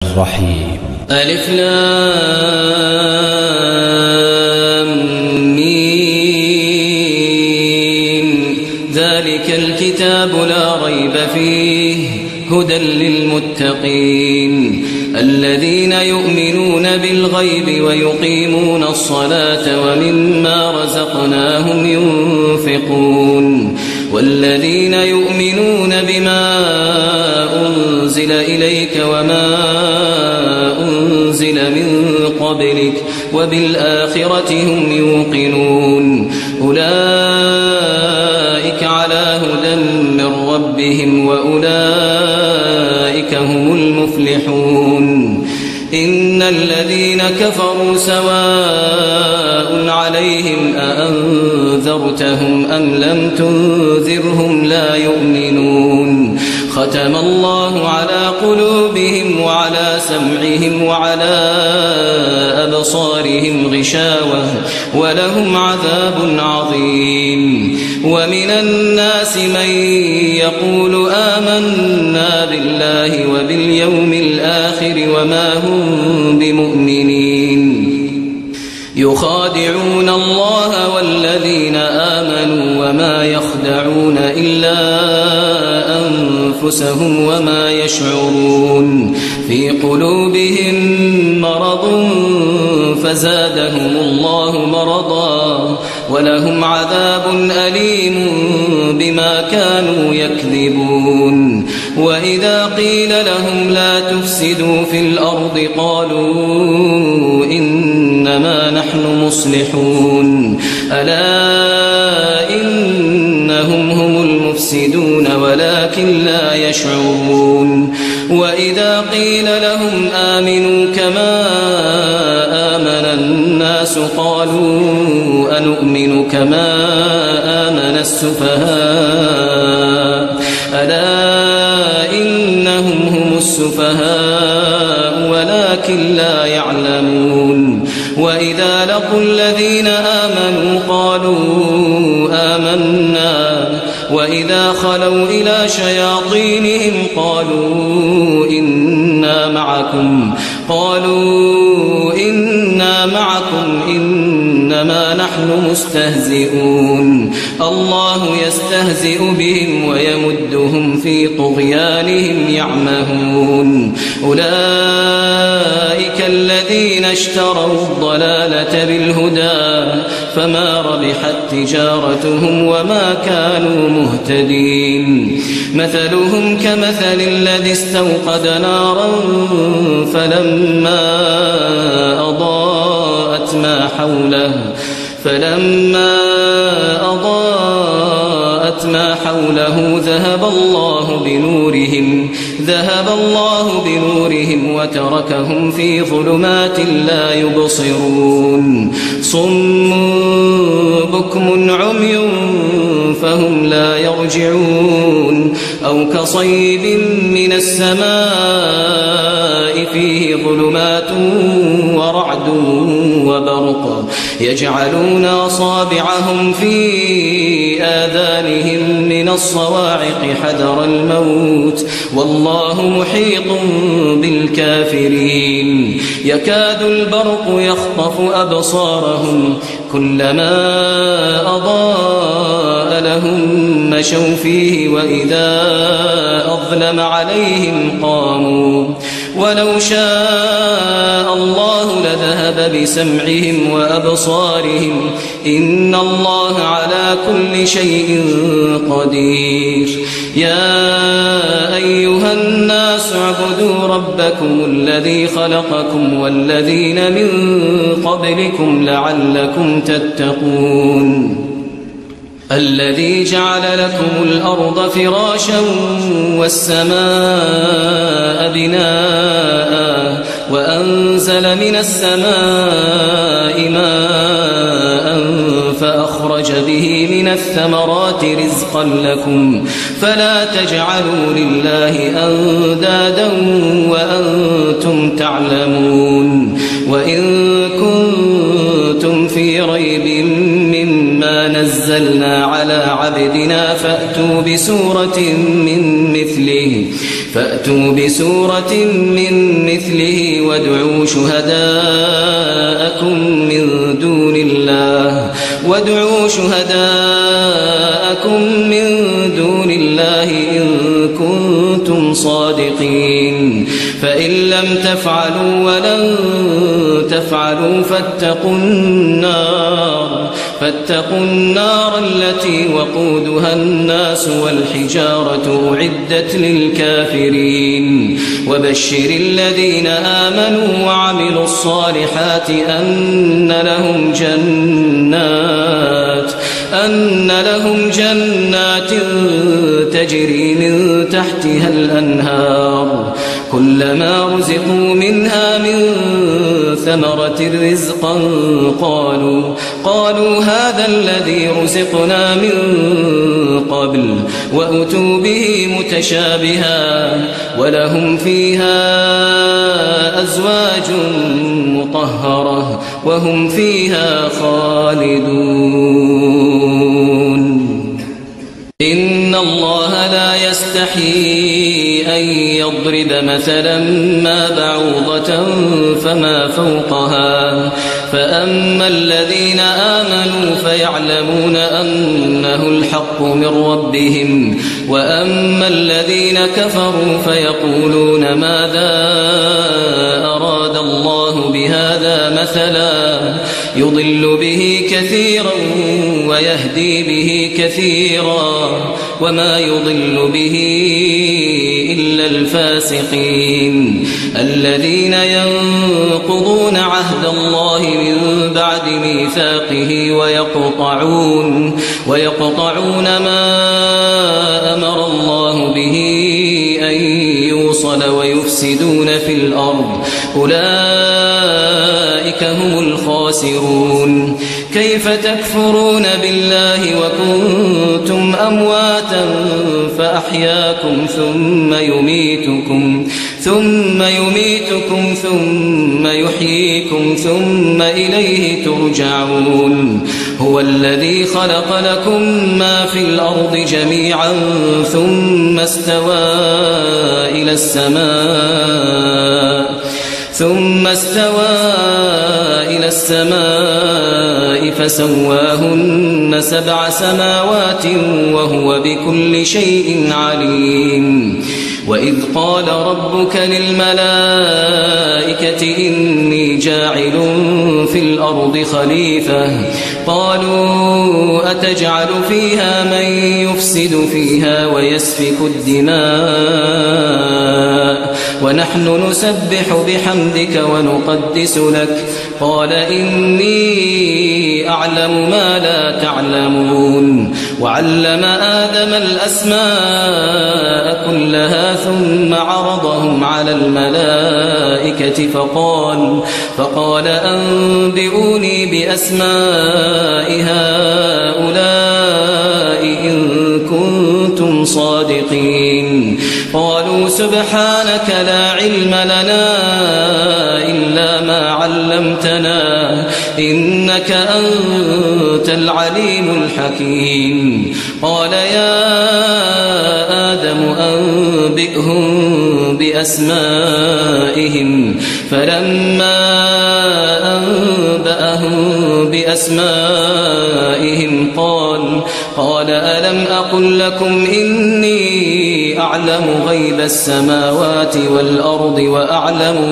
الرحيم. ألف لام ميم. ذلك الكتاب لا ريب فيه هدى للمتقين الذين يؤمنون بالغيب ويقيمون الصلاة ومما رزقناهم ينفقون والذين يؤمنون بما أنزل إليك وما أنزل من قبلك وبالآخرة هم يوقنون أولئك على هدى من ربهم وأولئك هم المفلحون. إن الذين كفروا سواء عليهم أأنذرتهم أم لم تنذرهم لا يؤمنون. ختم الله على قلوبهم وعلى سمعهم وعلى أبصارهم غشاوة ولهم عذاب عظيم. ومن الناس من يقول آمنا بالله وباليوم الآخر وما هم بمؤمنين يخادعون الله والذين آمنوا وما يخدعون إلا أنفسهم وما يشعرون. في قلوبهم مرض فزادهم الله مرضا ولهم عذاب أليم بما كانوا يكذبون. وإذا قيل لهم لا تفسدوا في الأرض قالوا إنما نحن مصلحون ألا إنهم هم المفسدون ولكن لا يشعرون. وإذا قيل لهم آمنوا كما آمن الناس قالوا أنؤمن كما آمن السفهاء ألا إنهم هم السفهاء ولكن لا يعلمون. وإذا لقوا الذين آمنوا قالوا آمنا وإذا خلوا إلى شياطينهم قالوا إنا معكم إنما نحن مستهزئون. الله يستهزئ بهم ويمدهم في طغيانهم يعمهون. أولئك الذين اشتروا الضلالة بالهدى فما ربحت تجارتهم وما كانوا مهتدين. مثلهم كمثل الذي استوقد نارا فلما أضاءت ما حوله ذهب الله بنورهم وتركهم في ظلمات لا يبصرون. صم بكم عمي فهم لا يرجعون. أو كصيب من السماء فيه ظلمات ورعد وبرق يجعلون أصابعهم في آذانهم من الصواعق حذر الموت والله محيط بالكافرين. يكاد البرق يخطف أبصارهم كلما أضاء لهم مشوا فيه وإذا أظلم عليهم قاموا ولو شاء الله لذهب بسمعهم وأبصارهم إن الله على كل شيء قدير. يا أيها الناس اعبدوا ربكم الذي خلقكم والذين من قبلكم لعلكم تتقون. الذي جعل لكم الأرض فراشا والسماء بناء وأنزل من السماء ماء فأخرج به من الثمرات رزقا لكم فلا تجعلوا لله أندادا وأنتم تعلمون. وإن كنتم في ريب مما نزلنا على عبدنا فأتوا بسورة من مثله فأتوا بسورة من مثله وادعوا شهداءكم من دون الله إن كنتم صادقين فإن لم تفعلوا ولن تفعلوا فاتقوا النار التي وقودها الناس والحجارة أعدت للكافرين وبشر الذين آمنوا وعملوا الصالحات أن لهم جنات تجري من تحتها الأنهار كلما رزقوا منها من ثمرة رزقا قالوا هذا الذي رزقنا من قبل وأتوا به متشابها ولهم فيها أزواج مطهرة وهم فيها خالدون إن الله لا يستحيي أن يضرب مثلا ما بعوضة فما فوقها فأما الذين آمنوا فيعلمون أنه الحق من ربهم وأما الذين كفروا فيقولون ماذا أراد الله بهذا مثلا يضل به كثيرا ويهدي به كثيرا وما يضل به إلا الفاسقين الذين ينقضون عهد الله من بعد ميثاقه ويقطعون ما أمر الله به أن يوصل ويفسدون في الأرض أولئك هم الخاسرون كيف تكفرون بالله وكنتم أمواتا فأحياكم ثم يميتكم ثم يحييكم ثم إليه ترجعون هو الذي خلق لكم ما في الأرض جميعا ثم استوى إلى السماء فسواهن 7 سماوات وهو بكل شيء عليم وإذ قال ربك للملائكة إني جاعل في الأرض خليفة قالوا أتجعل فيها من يفسد فيها ويسفك الدماء ونحن نسبح بحمدك ونقدس لك قال إني أعلم ما لا تعلمون وعلم آدم الأسماء كلها ثم عرضهم على الملائكة فقال أنبئوني بأسماء هؤلاء إن كنتم صادقين قالوا سبحانك لا علم لنا إلا ما علمتنا إنك أنت العليم الحكيم قال يا آدم أنبئهم بأسمائهم فلما أنبأهم بأسمائهم قال ألم أقل لكم إني أعلم غيب السماوات والأرض وأعلم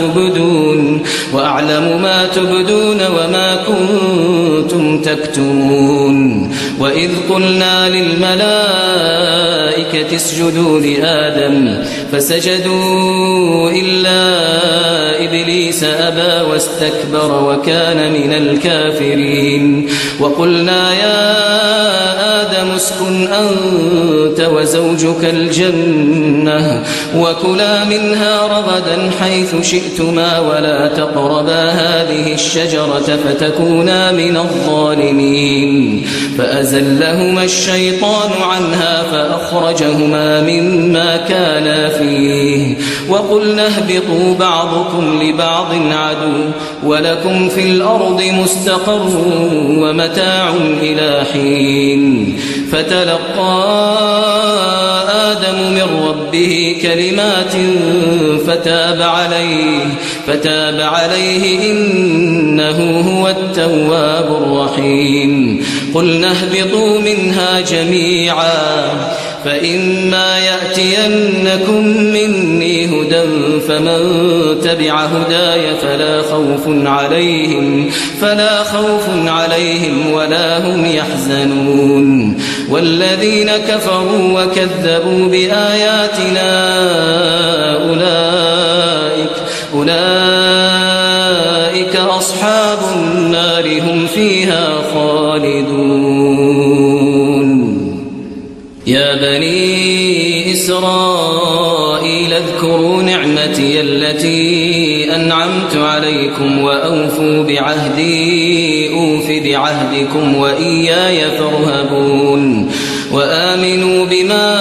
ما تبدون وما كنتم تكتمون وإذ قلنا للملائكة اسجدوا لآدم فسجدوا إلا إبليس أبى واستكبر وكان من الكافرين وقلنا يا آدم اسكن أنت وزوجك الجنة وكلا منها رغدا حيث شئتما ولا تقربا هذه الشجرة فتكونا من الظالمين فأزلهما الشيطان عنها فأخرجهما مما كانا فيه وقلنا اهبطوا بعضكم لبعض عدو ولكم في الأرض مستقر ومتاع إلى حين فتلقى آدم من ربه كلمات فتاب عليه إنه هو التواب الرحيم قلنا اهبطوا منها جميعا فإما يأتينكم مني هدى فمن تبع هداي فلا خوف عليهم ولا هم يحزنون والذين كفروا وكذبوا بآياتنا أولئك أصحاب النار هم فيها خالدون يا بني إسرائيل اذكروا نعمتي التي أنعمت عليكم وأوفوا بعهدي أوف بعهدكم وإياي فارهبون وآمنوا بما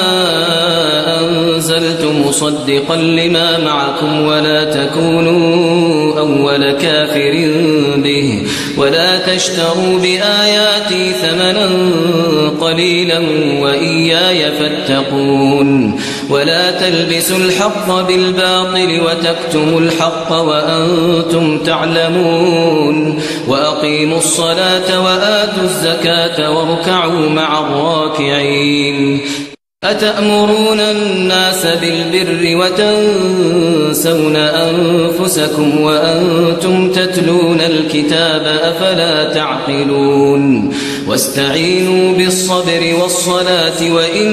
أنزلت مصدقا لما معكم ولا تكونوا أول كافر به ولا تشتروا بآياتي ثمنا قليلا وإياي فاتقون ولا تلبسوا الحق بالباطل وتكتموا الحق وأنتم تعلمون وأقيموا الصلاة وآتوا الزكاة واركعوا مع الراكعين أتأمرون الناس بالبر وتنسون أنفسكم وأنتم تتلون الكتاب أفلا تعقلون واستعينوا بالصبر والصلاة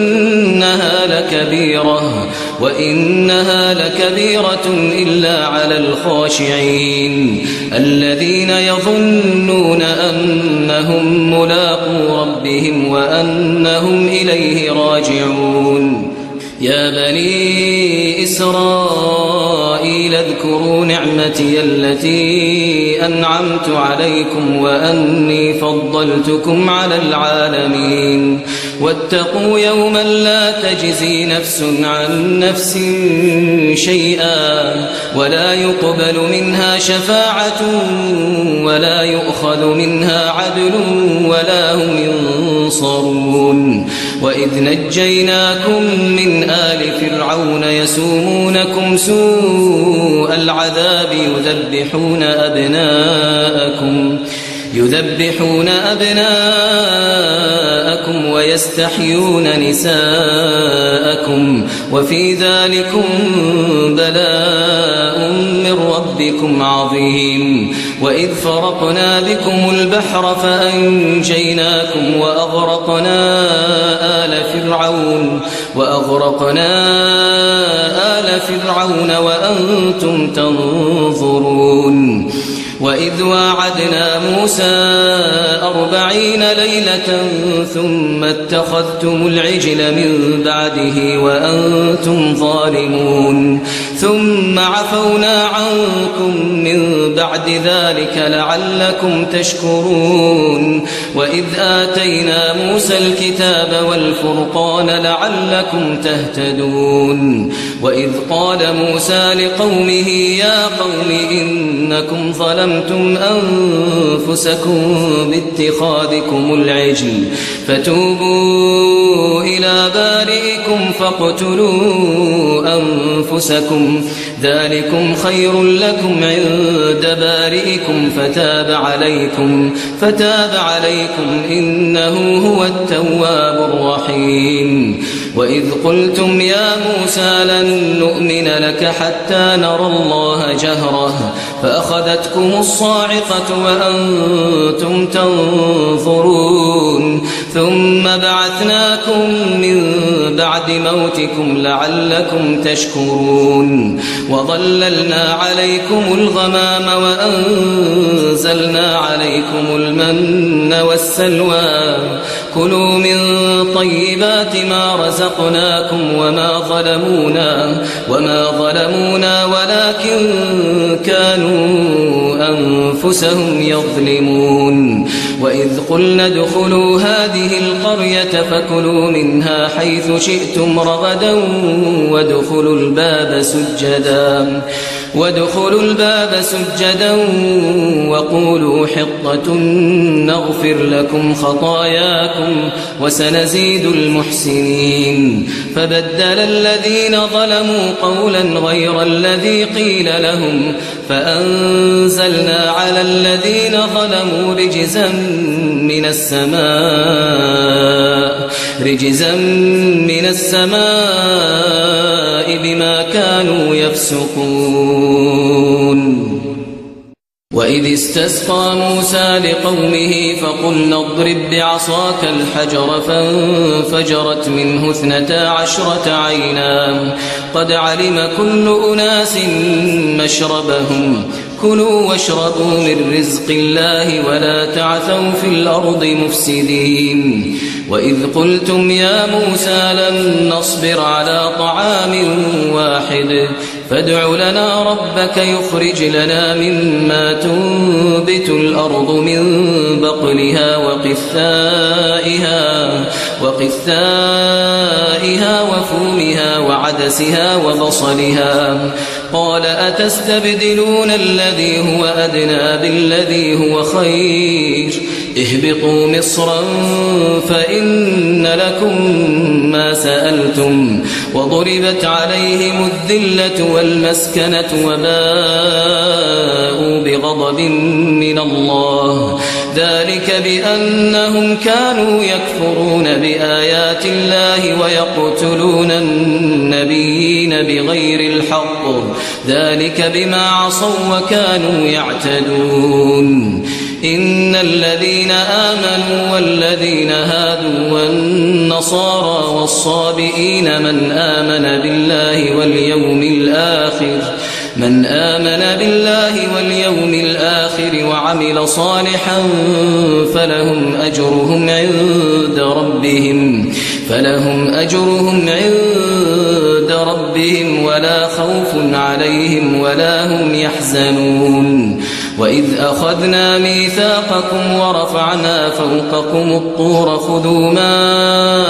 وإنها لكبيرة إلا على الخاشعين الذين يظنون أنهم ملاقو ربهم وأنهم إليه راجعون يا بني إسرائيل اذكروا نعمتي التي أنعمت عليكم وأني فضلتكم على العالمين واتقوا يوما لا تجزي نفس عن نفس شيئا ولا يقبل منها شفاعة ولا يؤخذ منها عدل ولا هم ينصرون وإذ نجيناكم من آل فرعون يسومونكم سوء العذاب يذبحون أبناءكم ويستحيون نساءكم وفي ذلكم بلاء من ربكم عظيم وإذ فرقنا بكم البحر فأنجيناكم وأغرقنا آل فرعون وأنتم تنظرون وإذ واعدنا موسى 40 ليلة ثم اتخذتم العجل من بعده وأنتم ظالمون ثم عفونا عنكم من بعد ذلك لعلكم تشكرون وإذ آتينا موسى الكتاب والفرقان لعلكم تهتدون وإذ قال موسى لقومه يا قوم إنكم ظلمتم أنفسكم باتخاذكم العجل فتوبوا إلى بارئكم فاقتلوا أنفسكم ذلكم خير لكم عند بارئكم فتاب عليكم إنه هو التواب الرحيم وإذ قلتم يا موسى لن نؤمن لك حتى نرى الله جهرة فأخذتكم الصاعقة وأنتم تنظرون ثم بعثناكم من بعد موتكم لعلكم تشكرون وظللنا عليكم الغمام وأنزلنا عليكم المن والسلوى كلوا من طيبات ما رزقناكم وما ظلمونا ولكن كانوا أنفسهم يظلمون وإذ قلنا ادخلوا هذه القرية فكلوا منها حيث شئتم رغدا وادخلوا الباب سجدا وقولوا حطة نغفر لكم خطاياكم وسنزيد المحسنين. فبدل الذين ظلموا قولا غير الذي قيل لهم فأنزلنا على الذين ظلموا رجزا من السماء بما كانوا يفسقون. وإذ استسقى موسى لقومه فقلنا اضرب بعصاك الحجر فانفجرت منه 12 عينا قد علم كل أناس مشربهم كلوا واشربوا من رزق الله ولا تعثوا في الأرض مفسدين. وإذ قلتم يا موسى لن نصبر على طعام واحد فادع لنا ربك يخرج لنا مما تنبت الأرض من بقلها وقثائها وفومها وعدسها وبصلها قال أتستبدلون الذي هو أدنى بالذي هو خير اهبطوا مصرا فإن لكم ما سألتم وضربت عليهم الذلة والمسكنة وباءوا بغضب من الله ذلك بأنهم كانوا يكفرون بآيات الله ويقتلون النبيين بغير الحق ذلك بما عصوا وكانوا يعتدون. إن الذين آمنوا والذين هادوا والنصارى والصابئين من آمن بالله واليوم الآخر وعمل صالحا فلهم أجرهم عند ربهم ولا خوف عليهم ولا هم يحزنون. وإذ أخذنا ميثاقكم ورفعنا فوقكم الطور خذوا ما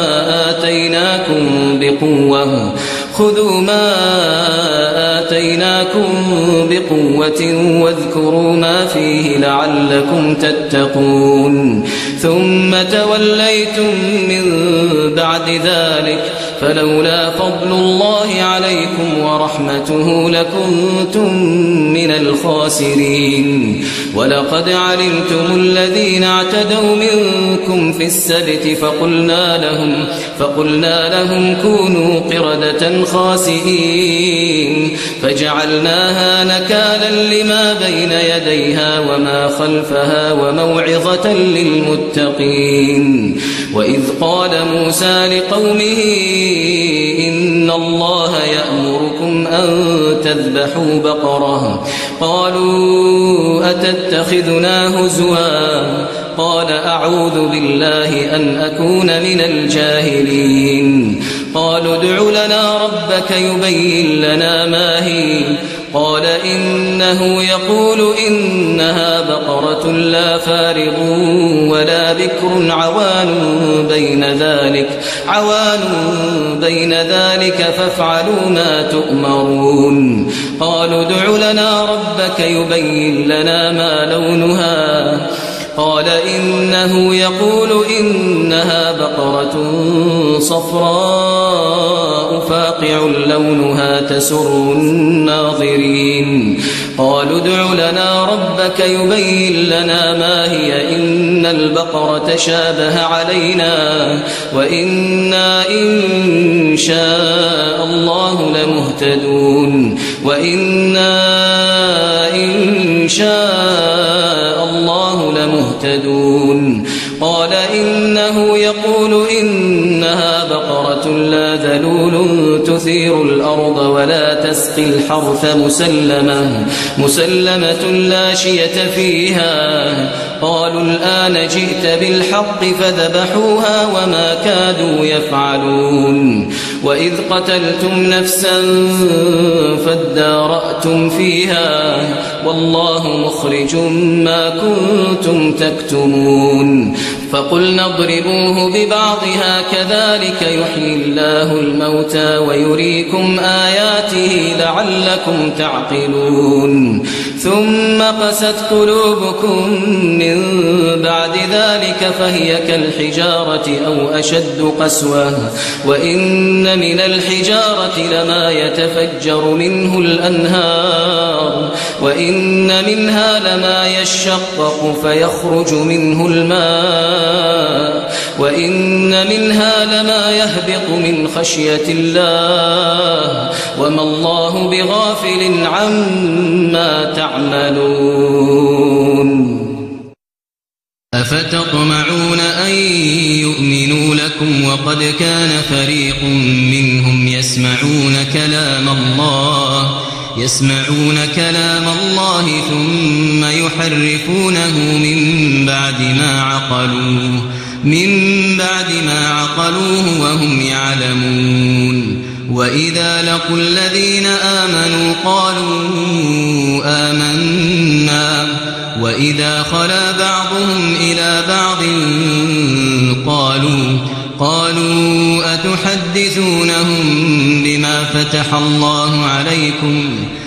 آتيناكم بقوة واذكروا ما فيه لعلكم تتقون. ثم توليتم من بعد ذلك فلولا فضل الله عليكم ورحمته لكنتم من الخاسرين. ولقد علمتم الذين اعتدوا منكم في السبت فقلنا لهم كونوا قردة خاسئين فجعلناها نكالا لما بين يديها وما خلفها وموعظة للمتقين. وإذ قال موسى لقومه إن الله يأمركم أن تذبحوا بقرة قالوا أتتخذنا هزوا قال أعوذ بالله أن أكون من الجاهلين. قالوا ادع لنا ربك يبين لنا ما هي قال إنه يقول إنها بقرة لا فارغ ولا بكر عوان بين ذلك فافعلوا ما تؤمرون. قالوا ادع لنا ربك يبين لنا ما لونها قال إنه يقول إنها بقرة صفراء فاقع لونها تسر الناظرين. قالوا ادع لنا ربك يبين لنا ما هي إن البقرة شابه علينا وإنا إن شاء الله لمهتدون. قال إنه يقول إنها بقرة لا ذلول تثير الأرض ولا تسقي الحرث مسلمة لا شية فيها. قالوا الآن جئت بالحق فذبحوها وما كادوا يفعلون. وإذ قتلتم نفسا فادارأتم فيها والله مخرج ما كنتم تكتمون. فقلنا اضربوه ببعضها كذلك يحيي الله الموتى ويريكم آياته لعلكم تعقلون ثم قست قلوبكم من بعد ذلك فهي كالحجارة أو أشد قسوة وإن من الحجارة لما يتفجر منه الأنهار وإن منها لما يشقق فيخرج منه الماء وإن منها لما يهبط من خشية الله وما الله بغافل عما تعملون أفتطمعون أن يؤمنوا لكم وقد كان فريق منهم يسمعون كلام الله ثم يحرفونه من بعد ما عقلوه وهم يعلمون وإذا لقوا الذين آمنوا قالوا آمنا وإذا خلا بعضهم إلى بعض قالوا أتحدثونهم بما فتح الله عليكم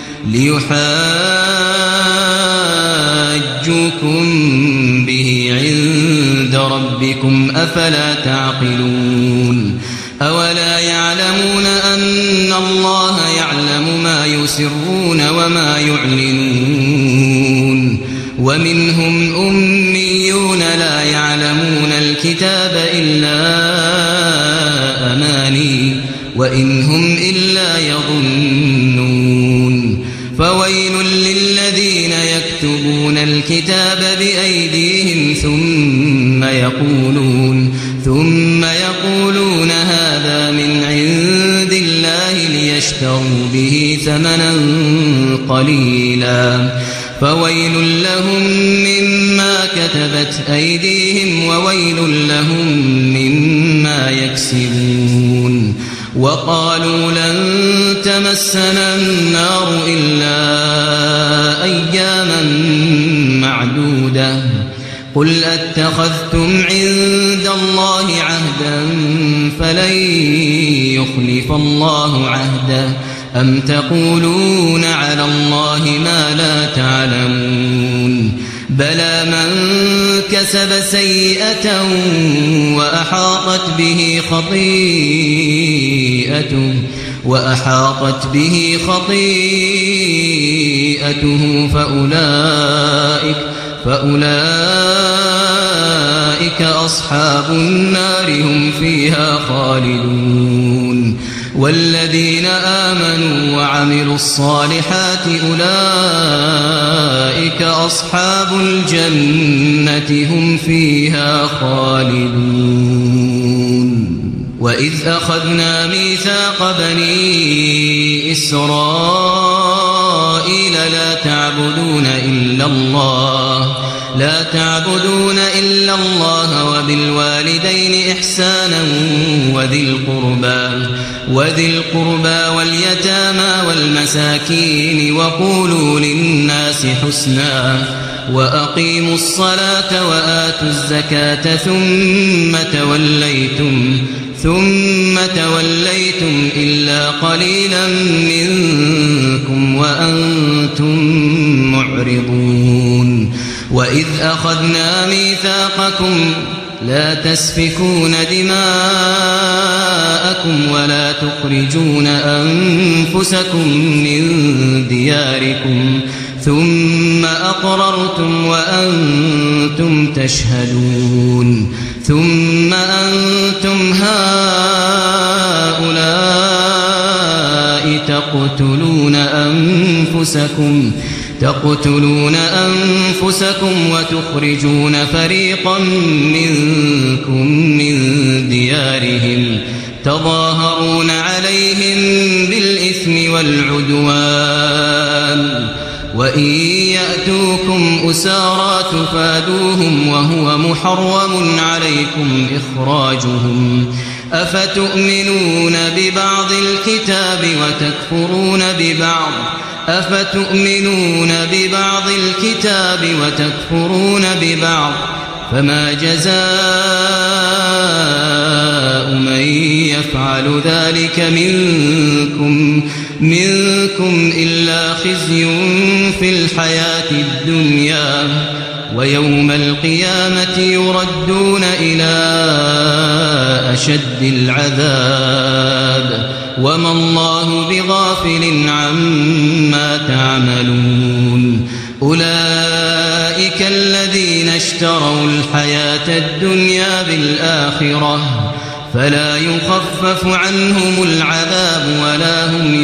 ليحاجوكم به عند ربكم أفلا تعقلون أولا يعلمون أن الله يعلم ما يسرون وما يعلنون ومنهم أميون لا يعلمون الكتاب إلا أماني وإن هم إلا يظنون فويل للذين يكتبون الكتاب بأيديهم ثم يقولون هذا من عند الله ليشتروا به ثمنا قليلا فويل لهم مما كتبت أيديهم وويل لهم مما يكسبون وقالوا لن تمسنا النار إلا أياما معدودة قل أتخذتم عند الله عهدا فلن يخلف الله عهده أم تقولون على الله ما لا تعلمون بلى من كسب سيئة وأحاطت به خطيئته فأولئك أصحاب النار هم فيها خالدون والذين آمنوا وعملوا الصالحات أولئك أصحاب الجنة هم فيها خالدون وإذ أخذنا ميثاق بني إسرائيل لا تعبدون إلا الله وبالوالدين إحسانا وذي القربى واليتامى والمساكين وقولوا للناس حسنا وأقيموا الصلاة وآتوا الزكاة ثم توليتم إلا قليلا منكم وأنتم معرضون وإذ أخذنا ميثاقكم لا تسفكون دماءكم ولا تخرجون أنفسكم من دياركم ثم أقررتم وأنتم تشهدون ثم أنتم هؤلاء تقتلون أنفسكم وتخرجون فريقا منكم من ديارهم تظاهرون عليهم بالإثم والعدوان وإن يأتوكم أسارى تفادوهم وهو محرم عليكم إخراجهم أفتؤمنون ببعض الكتاب وتكفرون ببعض فما جزاء من يفعل ذلك منكم إلا خزي في الحياة الدنيا ويوم القيامة يردون إلى أشد العذاب وما الله بغافل عما تعملون أولئك الذين اشتروا الحياة الدنيا بالآخرة فلا يخفف عنهم العذاب ولا هم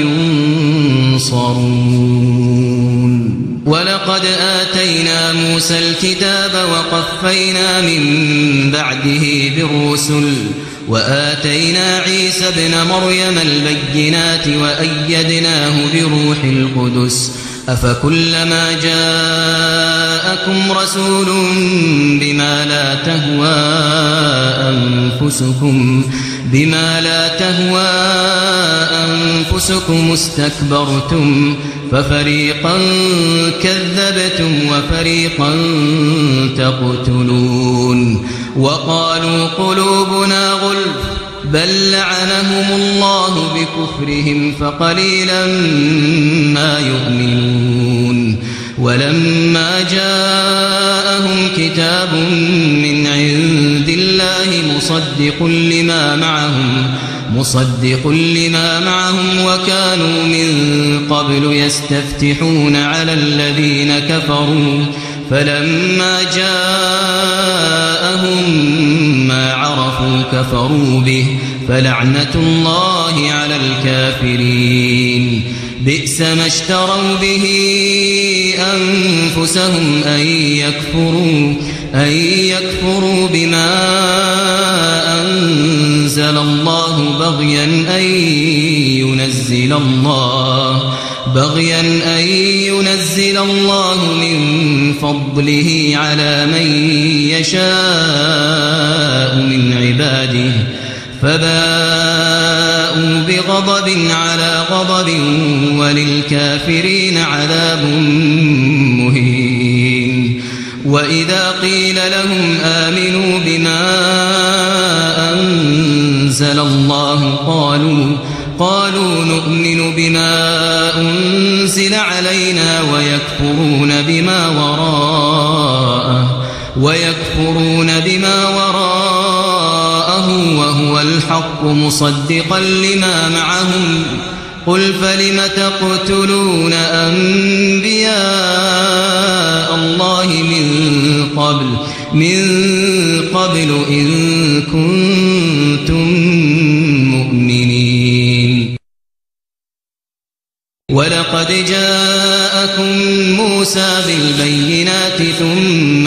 ينصرون ولقد آتينا موسى الكتاب وقفينا من بعده بالرسل وآتينا عيسى ابن مريم البينات وأيدناه بروح القدس أفكلما جاءكم رسول بما لا تهوى أنفسكم استكبرتم ففريقا كذبتم وفريقا تقتلون وقالوا قلوبنا غلف بل لعنهم الله بكفرهم فقليلا ما يؤمنون ولما جاءهم كتاب من عند الله مصدق لما معهم وكانوا من قبل يستفتحون على الذين كفروا فلما جاءهم ما عرفوا كفروا به فلعنة الله على الكافرين بئس ما اشتروا به أنفسهم أن يكفروا بما أنزل الله بغيا أن ينزل الله من فضله على من يشاء من عباده فباءوا بغضب على غضب وللكافرين عذاب مهين وإذا قيل لهم آمنوا بما أنزل الله قالوا نؤمن بما أنزل علينا ويكفرون بما وراءه وهو الحق مصدقا لما معهم قل فلم تقتلون أنبياء الله من قبل إن كنتم مؤمنين ولقد جاءكم موسى بالبينات ثم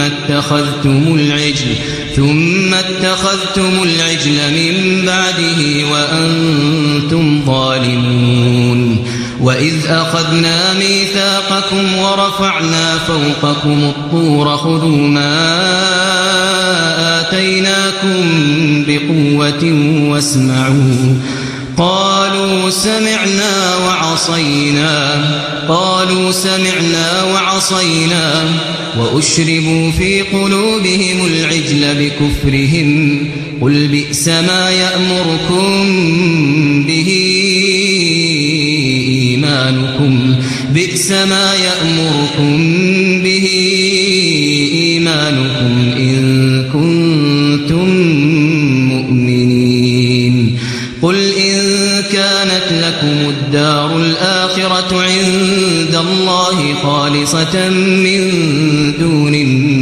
اتخذتم العجل من بعده وأنتم ظالمون وإذ أخذنا ميثاقكم ورفعنا فوقكم الطور خذوا ما آتيناكم بقوة واسمعوا قالوا سمعنا وعصينا وأشربوا في قلوبهم العجل بكفرهم قل بئس ما يأمركم به إيمانكم إن كنتم مؤمنين قل إن كانت لكم الدار الآخرة عند الله خالصة من دون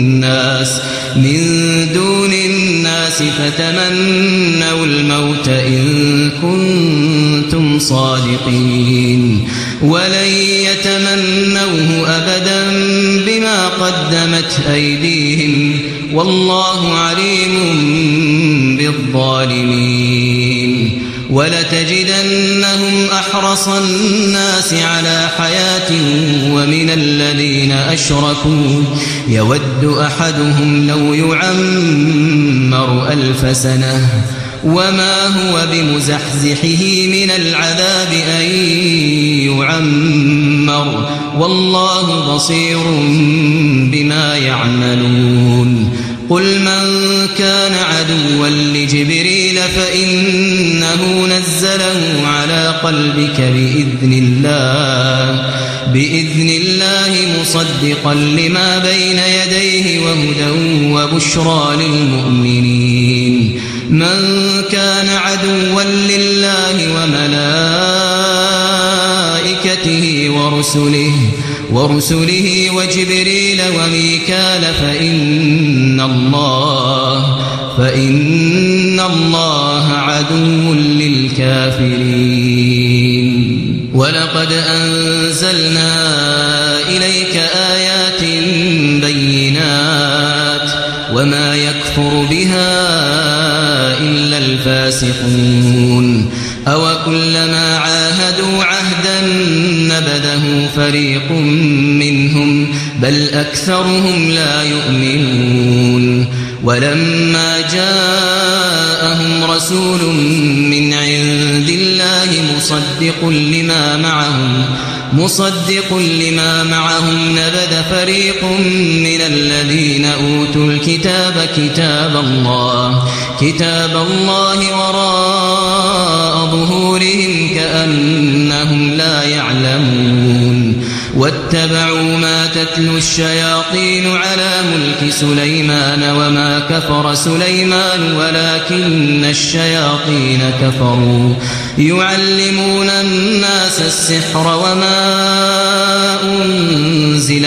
الناس فتمنوا الموت إن كنتم صادقين ولن يتمنوه أبدا بما قدمت أيديهم والله عليم بالظالمين ولتجدنهم أحرص الناس على حياة ومن الذين أشركوا يود أحدهم لو يعمر 1000 سنة وما هو بمزحزحه من العذاب أن يعمر والله بصير بما يعملون قل من كان عدوا لجبريل فإنه نزله على قلبك بإذن الله مصدقا لما بين يديه وهدى وبشرى للمؤمنين من كان عدوا لله وملائكته ورسله وجبريل وميكال فإن الله عدو للكافرين ولقد أنزلنا إليك آيات بينات وما يكفر بها إلا الفاسقون أوكلما عاهدوا عهدا نبذه فريق منهم بل أكثرهم لا يؤمنون ولما جاءهم رسول من عند الله مصدق لما معهم نبذ فريق من الذين أوتوا الكتاب كتاب الله وراء ظهورهم كأنهم لا يعلمون واتبعوا ما تتلو الشياطين على ملك سليمان وما كفر سليمان ولكن الشياطين كفروا يعلمون الناس السحر وما أنزل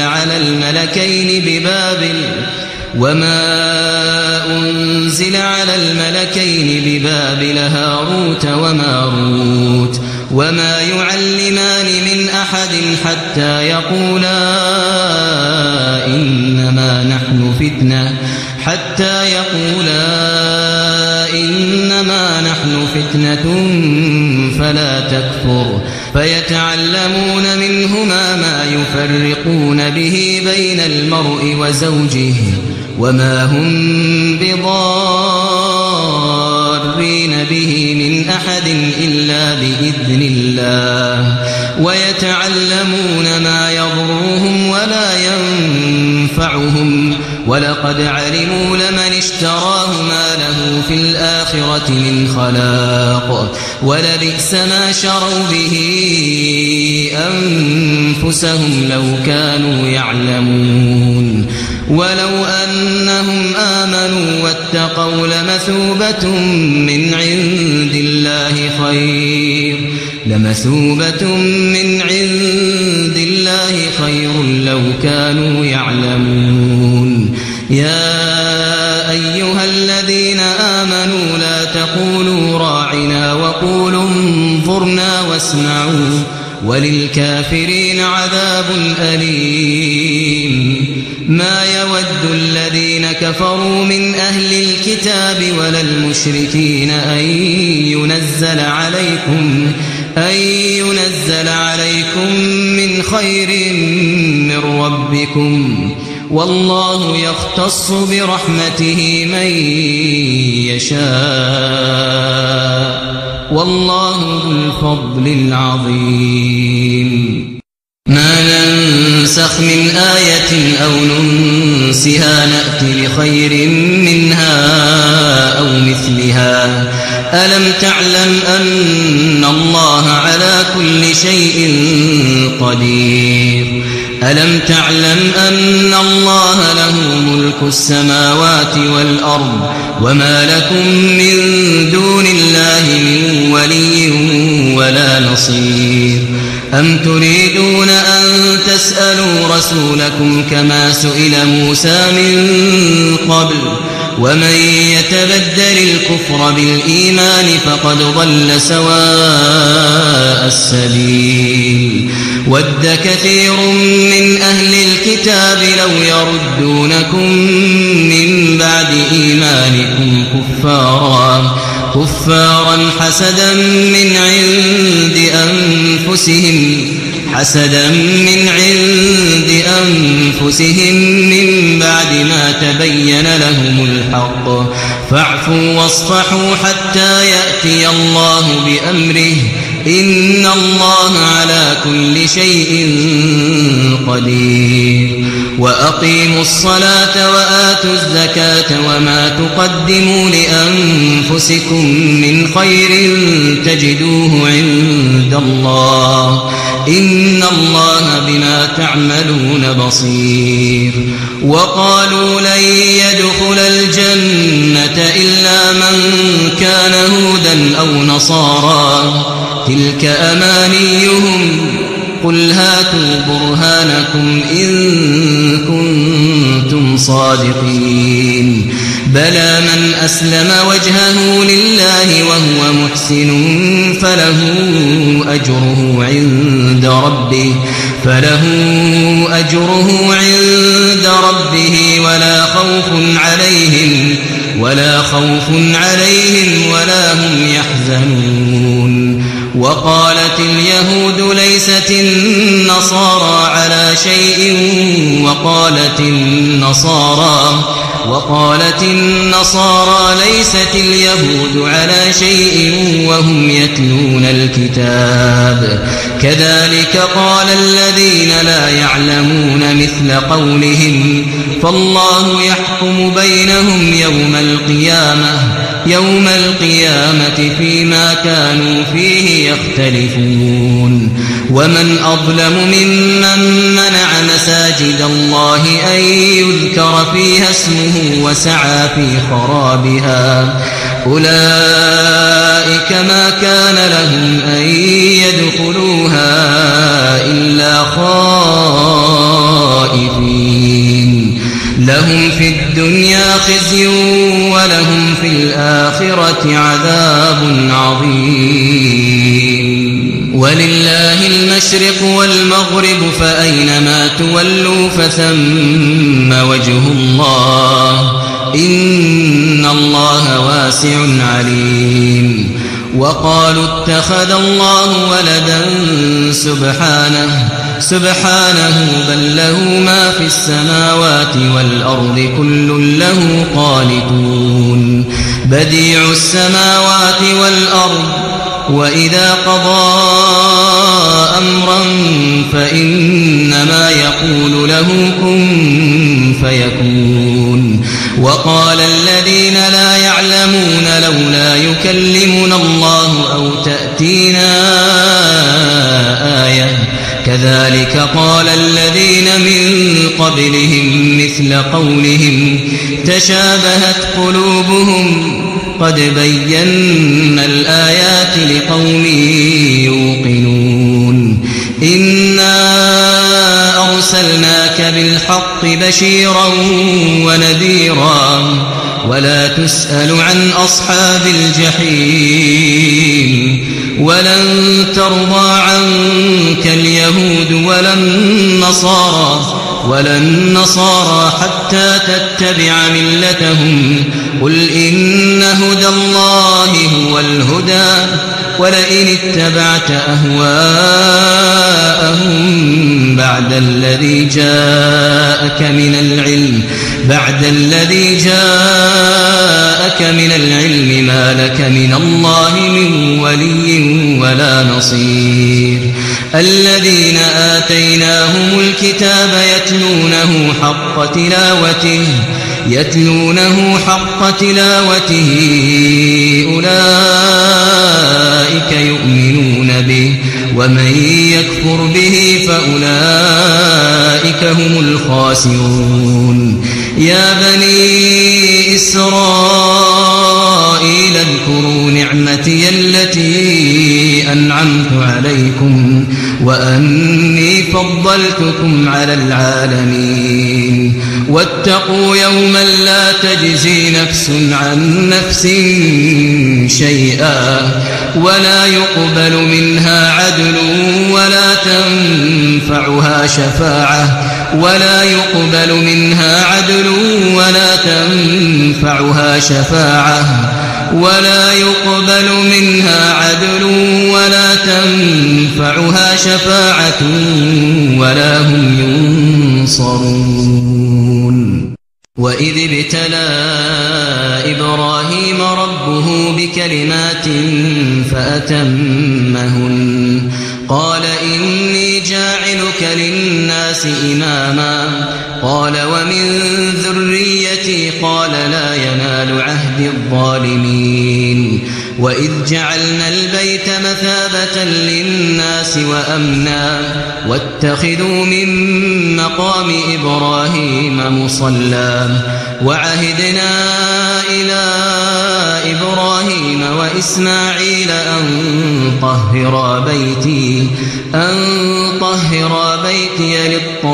على الملكين ببابل هاروت وماروت وما يعلمان من أحد حتى يقولا إنما نحن فتنة فلا تكفر فيتعلمون منهما ما يفرقون به بين المرء وزوجه وما هم بضارين به من أحد إلا بإذن الله ويتعلمون ما يضرهم ولا ينفعهم ولقد علموا لمن اشتراه ما له في الآخرة من خلاق ولبئس ما شروا به أنفسهم لو كانوا يعلمون ولو أنهم آمنوا واتقوا لمثوبة من عند الله خير لو كانوا يعلمون يا أيها الذين آمنوا لا تقولوا راعنا وقولوا انظرنا واسمعوا وللكافرين عذاب أليم ما يود الذين كفروا من أهل الكتاب ولا المشركين أن ينزل عليكم من خير من ربكم والله يختص برحمته من يشاء والله ذو الفضل العظيم ما ننسخ من آية أو ننسها نأتي بخير منها أو مثلها ألم تعلم أن الله على كل شيء قدير ألم تعلم أن الله له ملك السماوات والأرض وما لكم من دون الله من ولي ولا نصير أم تريدون أن تسألوا رسولكم كما سئل موسى من قبل ومن يتبدل الكفر بالإيمان فقد ضل سواء السبيل ود كثير من أهل الكتاب لو يردونكم من بعد إيمانكم كفارا حسدا من عند أنفسهم من بعد ما تبين لهم الحق فاعفوا واصفحوا حتى يأتي الله بأمره إن الله على كل شيء قدير وأقيموا الصلاة وآتوا الزكاة وما تقدموا لأنفسكم من خير تجدوه عند الله إن الله بما تعملون بصير وقالوا لن يدخل الجنة إلا من كان هودا أو نصارى تلك أمانيهم قل هاتوا برهانكم إن كنتم صادقين بلى من أسلم وجهه لله وهو محسن فله أجره عند ربه ولا خوف عليهم ولا هم يحزنون وقالت اليهود ليست النصارى على شيء وقالت النصارى ليست اليهود على شيء وهم يتلون الكتاب كذلك قال الذين لا يعلمون مثل قولهم فالله يحكم بينهم يوم القيامة فيما كانوا فيه يختلفون ومن أظلم ممن منع مساجد الله أن يذكر فيها اسمه وسعى في خرابها أولئك ما كان لهم أن يدخلوها إلا خائفين لهم في الدنيا خزي ولهم في الآخرة عذاب عظيم ولله المشرق والمغرب فأينما تولوا فثم وجه الله إن الله واسع عليم وقالوا اتخذ الله ولدا سبحانه بل له ما في السماوات والأرض كل له قانتون بديع السماوات والأرض وإذا قضى أمرا فإنما يقول له كن فيكون وقال الذين لا يعلمون لولا يكلمنا الله أو تأتينا آية كذلك قال الذين من قبلهم مثل قولهم تشابهت قلوبهم قد بينا الآيات لقوم يوقنون إنا أرسلناك بالحق بشيرا ونذيرا ولا تسأل عن أصحاب الجحيم ولن ترضى عنك اليهود ولا النصارى حتى تتبع ملتهم قل إن هدى الله هو الهدى ولئن اتبعت أهواءهم بعد الذي جاءك من العلم ما لك من الله من ولي ولا نصير الذين آتيناهم الكتاب يتلونه حق تلاوته أولئك يؤمنون به ومن يكفر به فأولئك هم الخاسرون يا بني إسرائيل اذكروا نعمتي التي أنعمت عليكم وأني فضلتكم على العالمين واتقوا يوما لا تجزي نفس عن نفس شيئا ولا يقبل منها عدل ولا تنفعها شفاعة ولا هم ينصرون وإذ ابتلى إبراهيم ربه بكلمات فأتمهن قال إني جاعلك وجعلناك للناس إماما قال ومن ذريتي قال لا ينال عهد الظالمين وإذ جعلنا البيت مثابة للناس وأمنا واتخذوا من مقام إبراهيم مصلى وعهدنا إلى إبراهيم وإسماعيل أن طهرا بيتي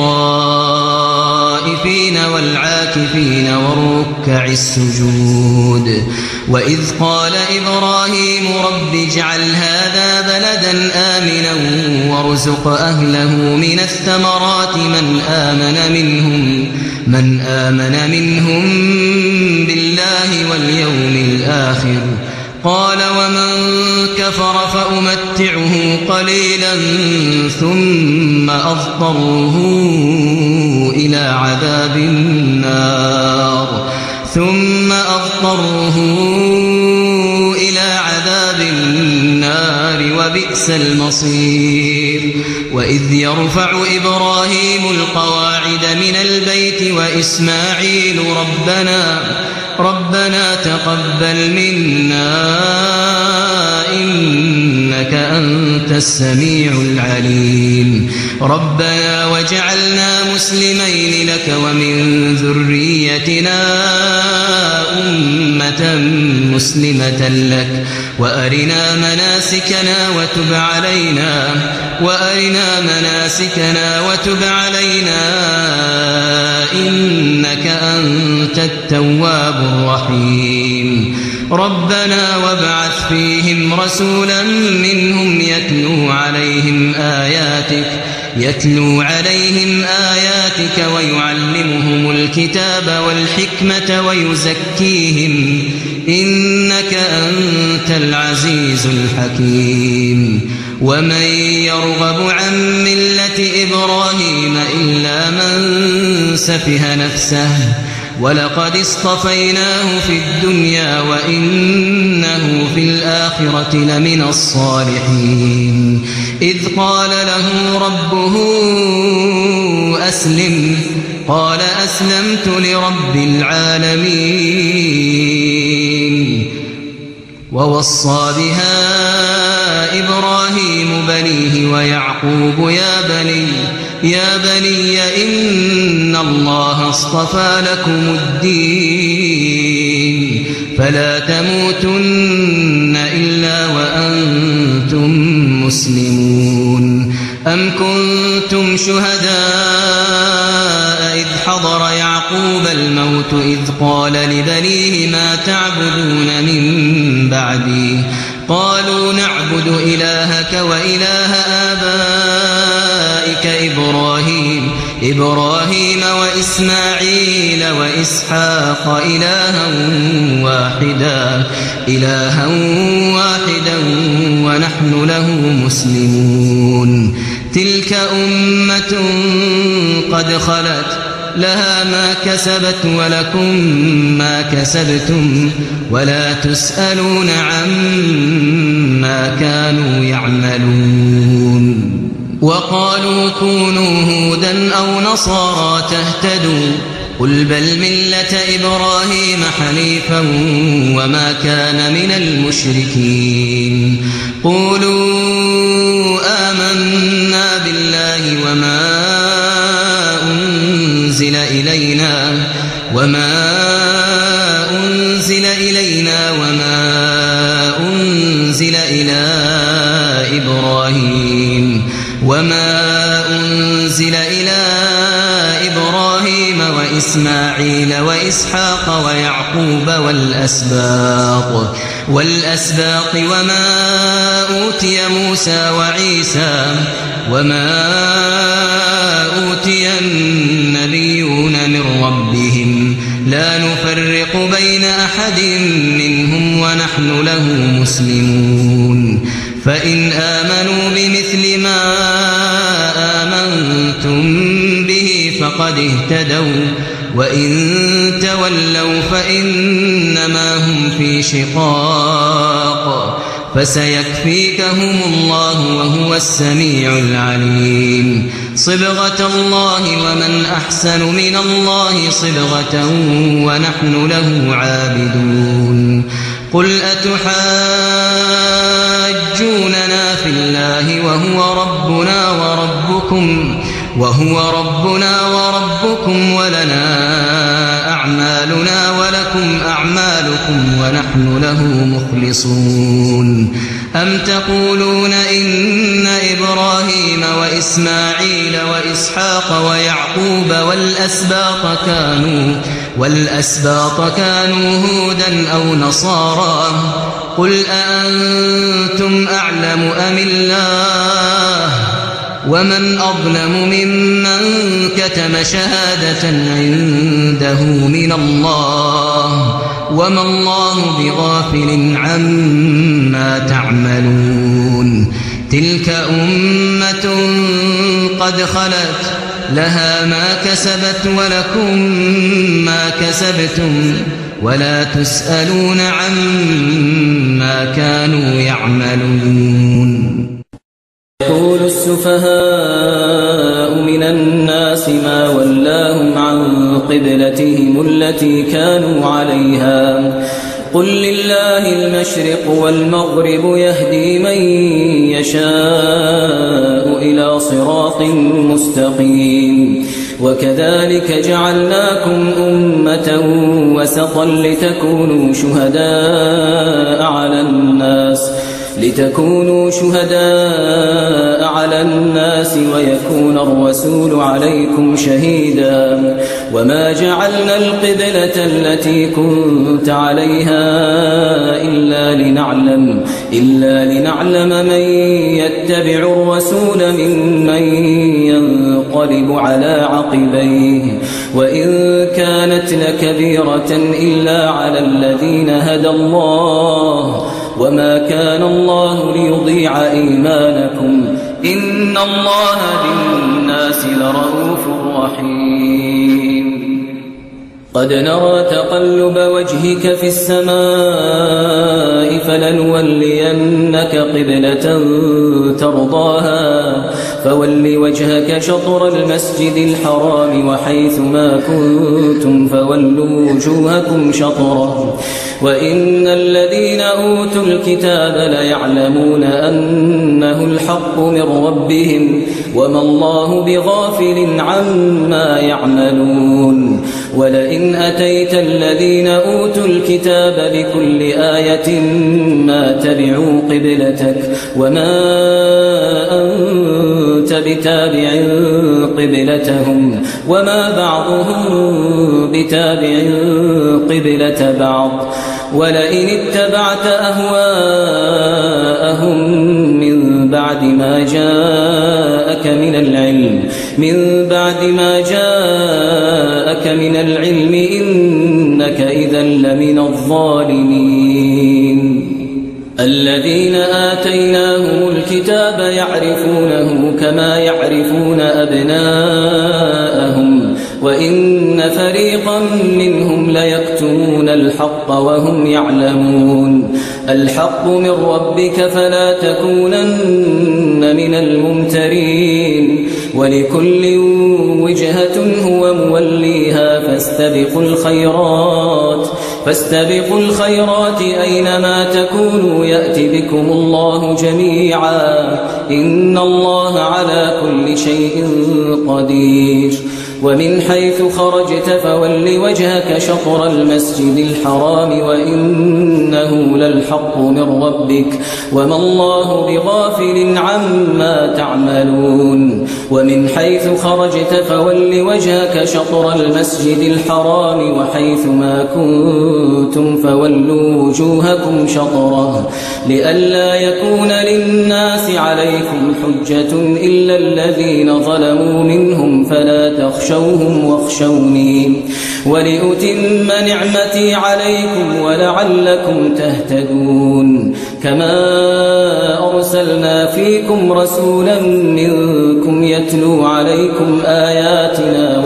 للطائفين والعاكفين والركع السجود وإذ قال إبراهيم رب اجعل هذا بلدا آمنا وارزق أهله من الثمرات من آمن منهم بالله واليوم الآخر قال ومن كفر فأمتعه قليلا ثم أضطره إلى عذاب النار وبئس المصير وإذ يرفع إبراهيم القواعد من البيت وإسماعيل ربنا تقبل منا إنك أنت السميع العليم ربنا وجعلنا مسلمين لك ومن ذريتنا أمة مسلمة لك وأرنا مناسكنا وتب علينا إنك أنت التواب الرحيم ربنا وابعث فيهم رسولا منهم يتلو عليهم آياتك ويعلمهم الكتاب والحكمة ويزكيهم إنك أنت العزيز الحكيم ومن يرغب عن ملة إبراهيم إلا من سفه نفسه ولقد اصطفيناه في الدنيا وإنه في الآخرة لمن الصالحين إذ قال له ربه أسلم قال أسلمت لرب العالمين ووصى بها إبراهيم بنيه ويعقوب يا بني إن الله اصطفى لكم الدين فلا تموتن إلا وأنتم مسلمون أم كنتم شهداء إذ حضر يعقوب الموت إذ قال لبنيه ما تعبدون من بعدي قالوا نعبد إلهك وإله آبائك إبراهيم وإسماعيل وإسحاق إلها واحدا ونحن له مسلمون تلك أمة قد خلت لها ما كسبت ولكم ما كسبتم ولا تسألون عما كانوا يعملون وقالوا كونوا هودا أو نصارى تهتدوا قل بل ملة إبراهيم حنيفا وما كان من المشركين قولوا آمنا بالله وما أنزل إلينا وما أنزل إلى إبراهيم وإسماعيل وإسحاق ويعقوب والأسباط وما أوتي موسى وعيسى وما أوتي النبيون من ربهم لا نفرق بين أحد منهم ونحن له مسلمون فإن آمنوا بمثل ما آمنتم به فقد اهتدوا وإن تولوا فإنما هم في شقاق فسيكفيكهم الله وهو السميع العليم صبغة الله ومن أحسن من الله صبغة ونحن له عابدون قل أتحاجوننا في الله وهو ربنا وربكم ولنا أعمالنا ولكم أعمالكم ونحن له مخلصون أم تقولون إن إبراهيم وإسماعيل وإسحاق ويعقوب والأسباط كانوا هودا أو نصارى قل أأنتم أعلم أم الله ومن أظلم ممن كتم شهادة عنده من الله وما الله بغافل عما تعملون تلك أمة قد خلت لها ما كسبت ولكم ما كسبتم ولا تسألون عما كانوا يعملون يقول السفهاء من الناس ما ولاهم عن قبلتهم التي كانوا عليها قل لله المشرق والمغرب يهدي من يشاء إلى صراط مستقيم وكذلك جعلناكم أمة وسطا لتكونوا شهداء على الناس ويكون الرسول عليكم شهيدا وما جعلنا القبلة التي كنت عليها إلا لنعلم من يتبع الرسول ممن ينقلب على عقبيه وإن كانت لكبيرة إلا على الذين هدى الله وما كان الله ليضيع إيمانكم إن الله بالناس لرؤوف رحيم قد نرى تقلب وجهك في السماء فلنولينك قبلة ترضاها فول وجهك شطر المسجد الحرام وحيث ما كنتم فولوا وجوهكم شطره وإن الذين أوتوا الكتاب ليعلمون أنه الحق من ربهم وما الله بغافل عما يعملون ولئن أتيت الذين أوتوا الكتاب بكل آية ما تبعوا قبلتك وما أنت بتابع قبلتهم وما بعضهم بتابع قبلة بعض ولئن اتبعت أهواءهم من بعد ما جاءك من العلم إنك إذا لمن الظالمين الذين آتيناهم الكتاب يعرفونه كما يعرفون أبناءهم وإن فريقا منهم ليكتمون الحق وهم يعلمون الحق من ربك فلا تكونن من الممترين ولكل وجهة هو موليها فاستبقوا الخيرات أينما تكونوا يأتي بكم الله جميعا إن الله على كل شيء قدير ومن حيث خرجت فول وجهك شطر المسجد الحرام وإنه للحق من ربك وما الله بغافل عما تعملون ومن حيث خرجت فول وجهك شطر المسجد الحرام وحيث ما كنتم فولوا وجوهكم شطره لئلا يكون للناس عليكم حجة إلا الذين ظلموا منهم فلا تخشوهم واخشوني ولأتم نعمتي عليكم ولعلكم تهتدون كما أرسلنا فيكم رسولا منكم يتلو عليكم آياتنا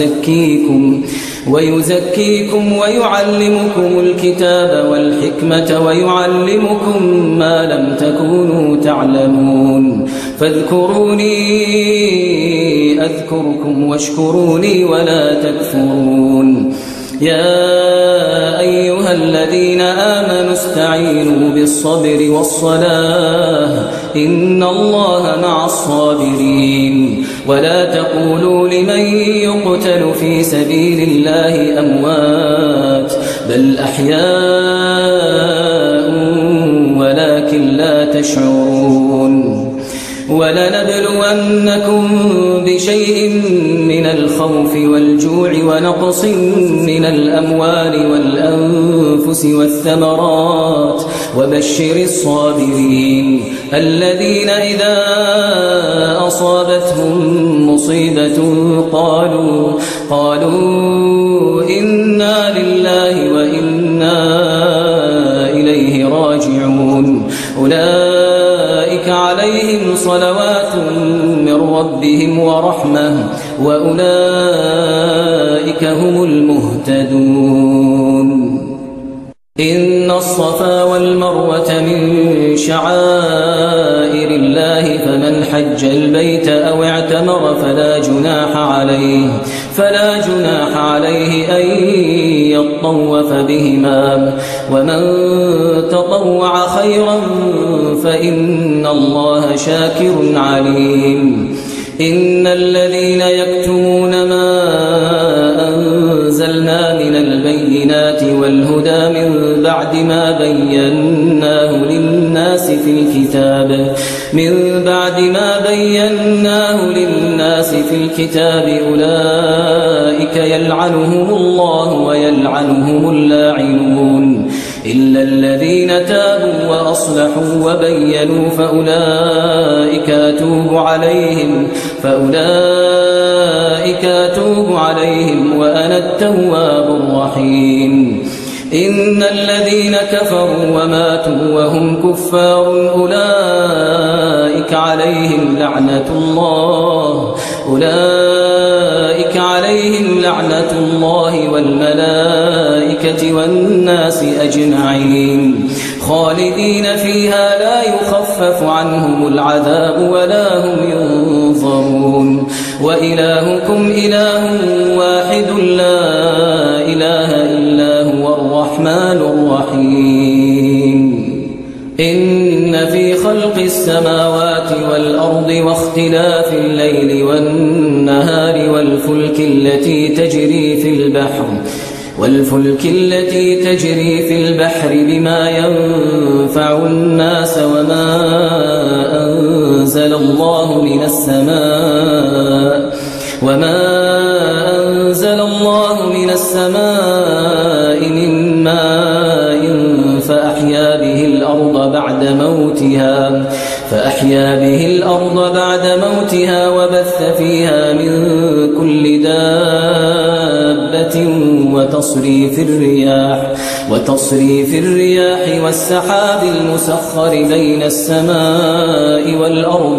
ويزكيكم ويعلمكم الكتاب والحكمة ويعلمكم ما لم تكونوا تعلمون فاذكروني أذكركم واشكروني ولا تكفرون. يا أيها الذين آمنوا استعينوا بالصبر والصلاة إن الله مع الصابرين. ولا تقولوا لمن يقتل في سبيل الله أموات بل أحياء ولكن لا تشعرون. ولنبلونكم بشيء من الخوف والجوع ونقص من الأموال والأنفس والثمرات وبشر الصابرين الذين إذا أصابتهم مصيبة قالوا إنا لله وإنا إليه راجعون. أولئك عليهم صلوات من ربهم ورحمة وأولئك هم المهتدون. إن الصفا والمروة من شعائر الله فمن حج البيت أو اعتمر فلا جناح عليه أن يطوف بهما ومن تطوع خيرا فإن الله شاكر عليم. إن الذين يكتمون ما أنزلنا من البينات والهدى من بعد ما بيناه للناس في الكتاب أولئك يلعنهم الله ويلعنهم اللاعنون إلا الذين تابوا وأصلحوا وبينوا فأولئك أتوب عليهم وأنا التواب الرحيم. إن الذين كفروا وماتوا وهم كفار أولئك عليهم لعنة الله والملائكة والناس أجمعين خالدين فيها لا يخفف عنهم العذاب ولا هم ينظرون. وإلهكم إله واحد لا إله إلا هو الرحمن الرحيم. إن في خلق السماوات والأرض واختلاف الليل والنهار والفلك التي تجري في البحر بما ينفع الناس وما أنزل الله من السماء من ماء فأحيا به الأرض بعد موتها وبث فيها من كل دابة وتصريف الرياح والسحاب المسخر بين السماء والأرض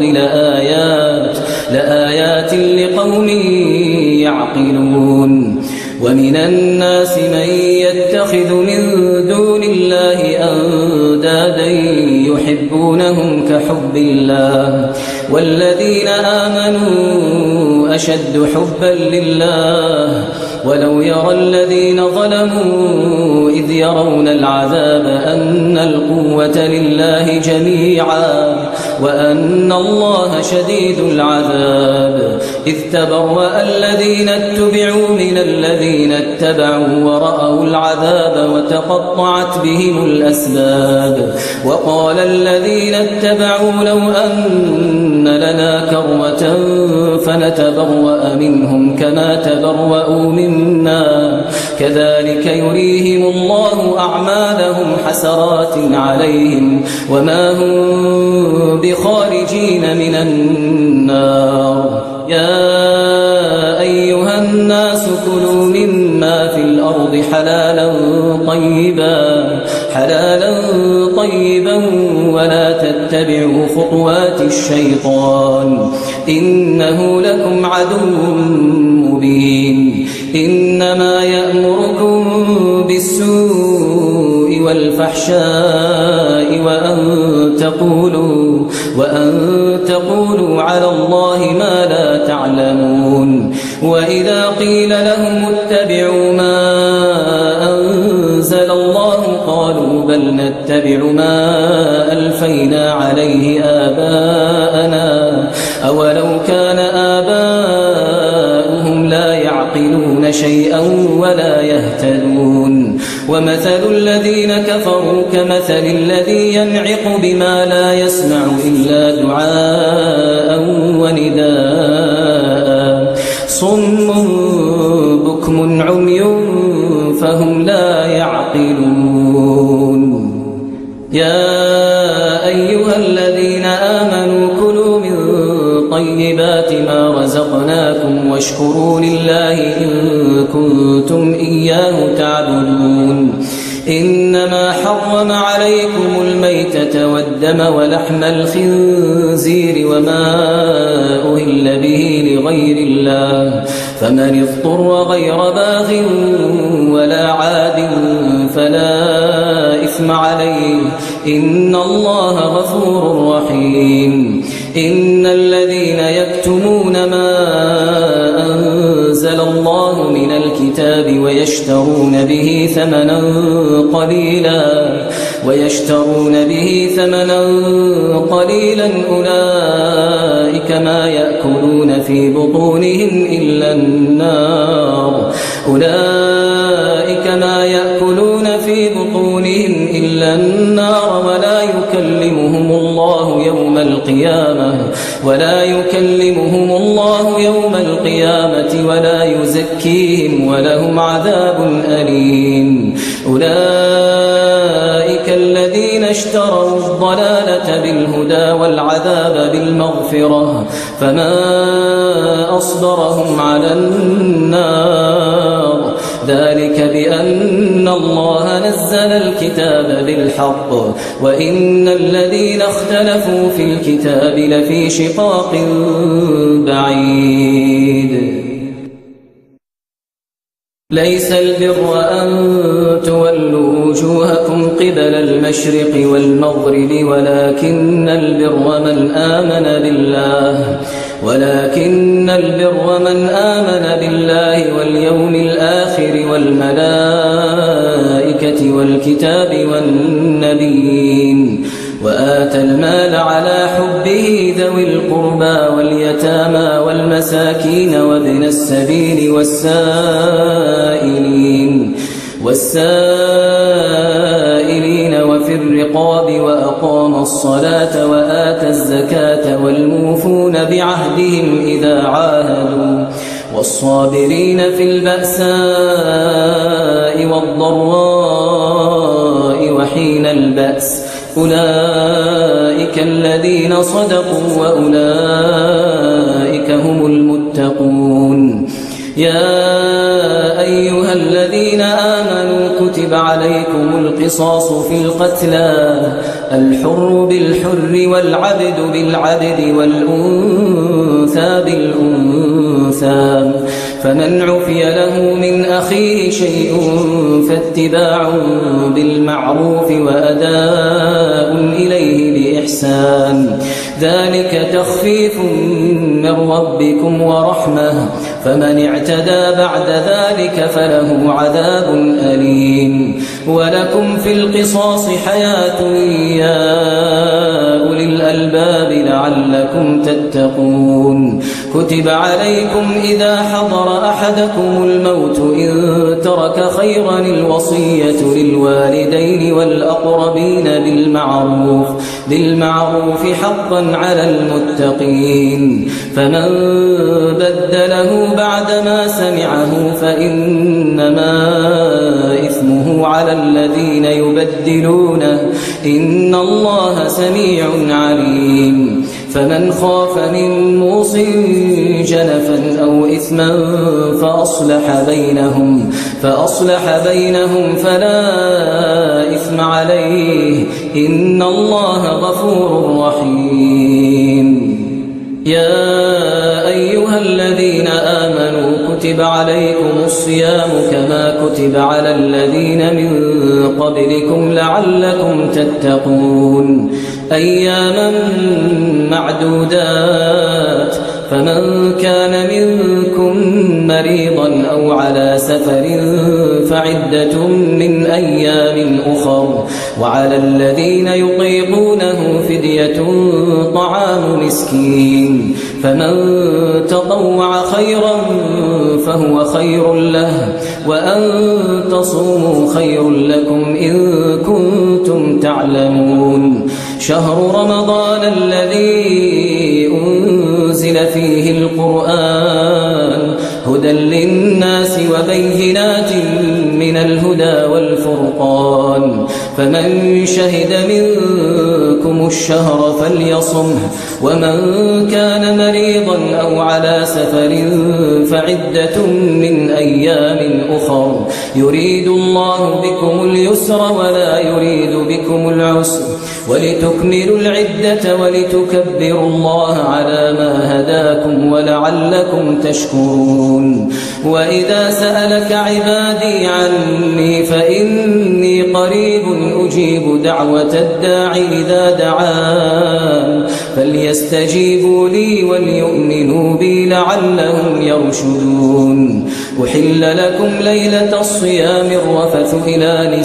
لآيات لقوم يعقلون. ومن الناس من يتخذ من دون الله أندادا يحبونهم كحب الله والذين آمنوا أشد حبا لله ولو يرى الذين ظلموا إذ يرون العذاب أن القوة لله جميعا وأن الله شديد العذاب إذ تبرأ الذين اتبعوا من الذين اتبعوا ورأوا العذاب وتقطعت بهم الأسباب. وقال الذين اتبعوا لو أن لنا كرة فنتبرأ منهم كما تبرأوا منا كذلك يريهم الله أعمالهم حسرات عليهم وما هم بخارجين من النار. يا أيها الناس كلوا مما في الأرض حلالا طيبا ولا تتبعوا خطوات الشيطان إنه لكم عدو مبين. إنما يأمركم بالسوء والفحشاء وأن تقولوا وأن تقولوا على الله ما لا تعلمون. وإذا قيل لهم اتبعوا ما أنزل الله قالوا بل نتبع ما ألفينا عليه آباءنا أولو كان آباؤهم لا يعقلون شيئا ولا يهتدون. ومثل الذين كفروا كمثل الذي ينعق بما لا يسمع إلا دعاء ونداء صم بكم عمي فهم لا يعقلون. يا أيها الذين آمنوا كلوا من طيبات ما رزقناكم واشكروا لله إن كنتم إياه تعبدون. إنما حرم عليكم الميتة والدم ولحم الخنزير وما أهل به لغير الله فمن اضطر غير باغ ولا عاد فلا إثم عليه إن الله غفور رحيم. إن الذين يكتمون ما أنزل الله من الكتاب ويشترون به ثمنا قليلا أولئك ما يأكلون في بطونهم إلا النار ولا يكلمهم الله يوم القيامة ولا يزكيهم ولهم عذاب أليم. أولئك الذين اشتروا الضلالة بالهدى والعذاب بالمغفرة فما أصبرهم على النار ذلك بأن الله نزل الكتاب بالحق وإن الذين اختلفوا في الكتاب لفي شقاق بعيد. ليس البر أن تولوا وجوهكم قبل المشرق والمغرب ولكن البر من آمن بالله واليوم الآخر والملائكة والكتاب والنبيين وآتى المال على حبه ذوي القربى واليتامى والمساكين وابن السبيل والسائلين وفي الرقاب وأقام الصلاة وآتى الزكاة والموفون بعهدهم إذا عاهدوا والصابرين في البأساء والضراء وحين البأس أولئك الذين صدقوا وأولئك هم المتقون. يا أيها الذين آمنوا كتب عليكم القصاص في القتلى الحر بالحر والعبد بالعبد والأنثى بالأنثى فمن عفي له من أخيه شيء فاتباع بالمعروف وأداء إليه بإحسان ذلك تخفيف من ربكم ورحمة فمن اعتدى بعد ذلك فله عذاب أليم. ولكم في القصاص حياة يا أولي الألباب لعلكم تتقون. كتب عليكم إذا حضر أحدكم الموت إن ترك خيرا الوصية للوالدين والأقربين بالمعروف حقا على المتقين فمن بدله بعدما سمعه فإنما إثمه على الذين يبدلونه إن الله سميع عليم. فمن خاف من موص جنفا أو إثما فأصلح بينهم فلا إثم عليه إن الله غفور رحيم. يا أيها الذين آمنوا كتب عليكم الصيام كما كتب على الذين من قبلكم لعلكم تتقون. أياما معدودات فمن كان منكم مريضا أو على سفر فعدة من أيام أخر وعلى الذين يطيقونه فدية طعام مسكين فمن تطوع خيرا فهو خير له وأن تصوموا خير لكم إن كنتم تعلمون شهر رمضان الذي أنزل فيه القرآن هدى للناس وبينات من الهدى والفرقان فمن شهد منكم الشهر فليصمه ومن كان مريضا أو على سفر فعدة من أيام أخر يريد الله بكم اليسر ولا يريد بكم العسر ولتكملوا العدة ولتكبروا الله على ما هداكم ولعلكم تشكرون وإذا سألك عبادي عني فإني قريب أجيب دعوة الداع إذا دعان فليستجيبوا لي وليؤمنوا بي لعلهم يرشدون أحل لكم ليلة الصيام الرفث إلى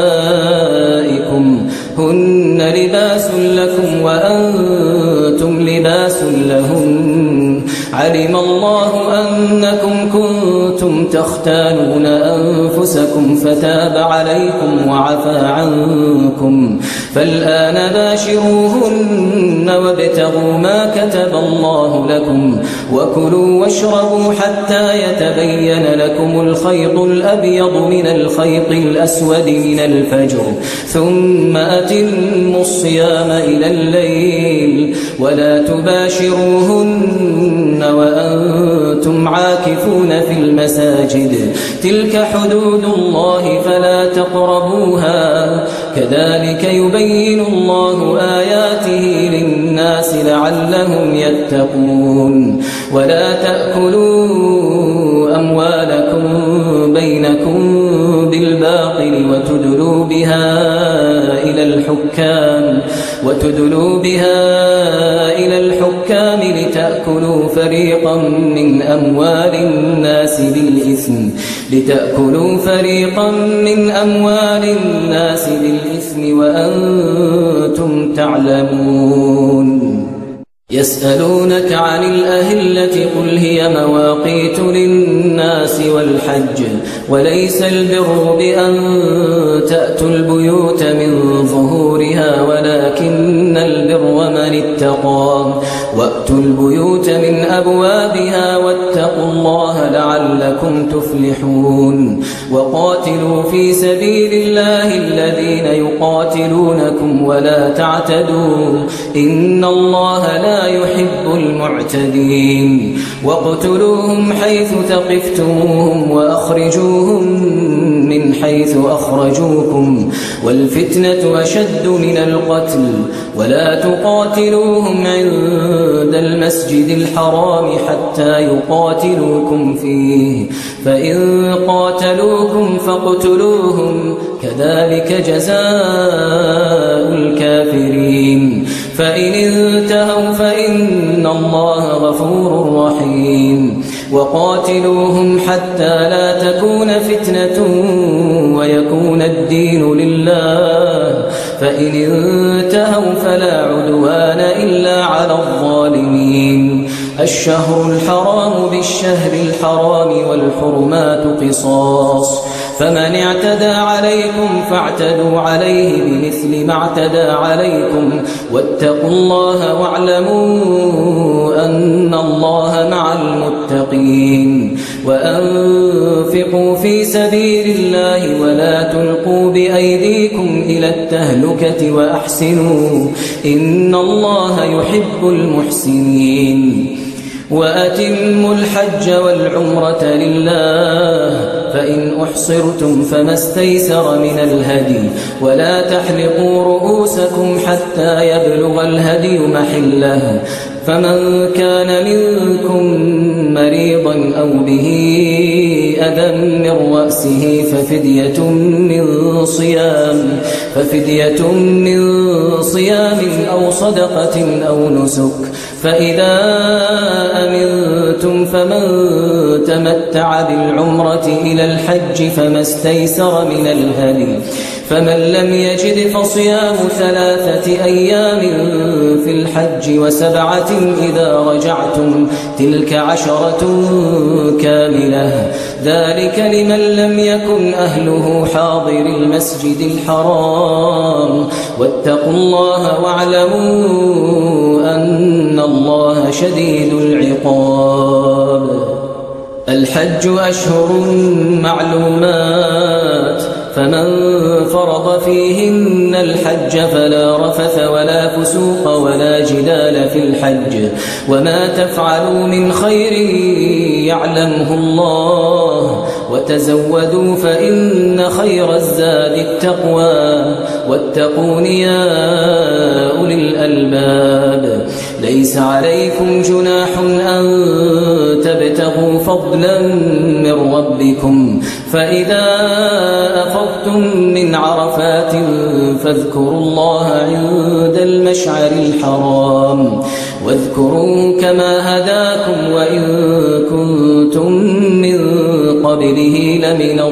نسائكم هن لباس لكم وأنتم لباس لهن علم الله أنكم كنتم تختانون أنفسكم فتاب عليكم وعفى عنكم فالآن باشروهن وابتغوا ما كتب الله لكم وكلوا واشربوا حتى يتبين لكم الخيط الأبيض من الخيط الأسود من الفجر ثم أتموا الصيام إلى الليل ولا تباشروهن وأنتم عاكفون في المساجد تلك حدود الله فلا تقربوها كذلك يبين الله آياته للناس لعلهم يتقون ولا تأكلوا أموالكم بينكم بالباطل وتدلوا بها إلى الحكام لتأكلوا فريقا من أموال الناس بالإثم وأنتم تعلمون يسألونك عن الأهلة قل هي مواقيت للناس والحج وليس البر بأن تأتوا البيوت من ظهورها ولكن البر من اتقى وأتوا البيوت من أبوابها واتقوا الله لعلكم تفلحون وقاتلوا في سبيل الله الذين يقاتلونكم ولا تعتدوا إن الله لا يحب المعتدين واقتلوهم حيث ثقفتموهم وأخرجوهم من حيث أخرجوكم والفتنة أشد من القتل ولا تقاتلوهم عند المسجد الحرام حتى يقاتلوكم فيه فإن قاتلوكم فاقتلوهم كذلك جزاء الكافرين فإن انتهوا فإن الله غفور رحيم وقاتلوهم حتى لا تكون فتنة ويكون الدين لله فإن انتهوا فلا عدوان إلا على الظالمين الشهر الحرام بالشهر الحرام والحرمات قصاص فمن اعتدى عليكم فاعتدوا عليه بمثل ما اعتدى عليكم واتقوا الله واعلموا أن الله مع المتقين وأنفقوا في سبيل الله ولا تلقوا بأيديكم إلى التهلكة وأحسنوا إن الله يحب المحسنين وأتموا الحج والعمرة لله فإن أحصرتم فما استيسر من الهدي ولا تحلقوا رؤوسكم حتى يبلغ الهدي محله فمن كان منكم مريضا أو به أذى من رأسه ففدية من صيام أو صدقة أو نسك فإذا أمنتم فمن تمتع بالعمرة إلى الحج فما استيسر من الهدي فمن لم يجد فصيام 3 أيام في الحج و7 إذا رجعتم تلك 10 كاملة ذلك لمن لم يكن أهله حاضر المسجد الحرام واتقوا الله واعلموا أن الله شديد العقاب الحج أشهر معلومات فمن فرض فيهن الحج فلا رفث ولا فسوق ولا جدال في الحج وما تفعلوا من خير يعلمه الله وتزودوا فإن خير الزاد التقوى واتقون يا أولي الألباب ليس عليكم جناح أن تبتغوا فضلا من ربكم فإذا أفضتم من عرفات فاذكروا الله عند المشعر الحرام واذكروه كما هداكم وإن كنتم من قبله لمن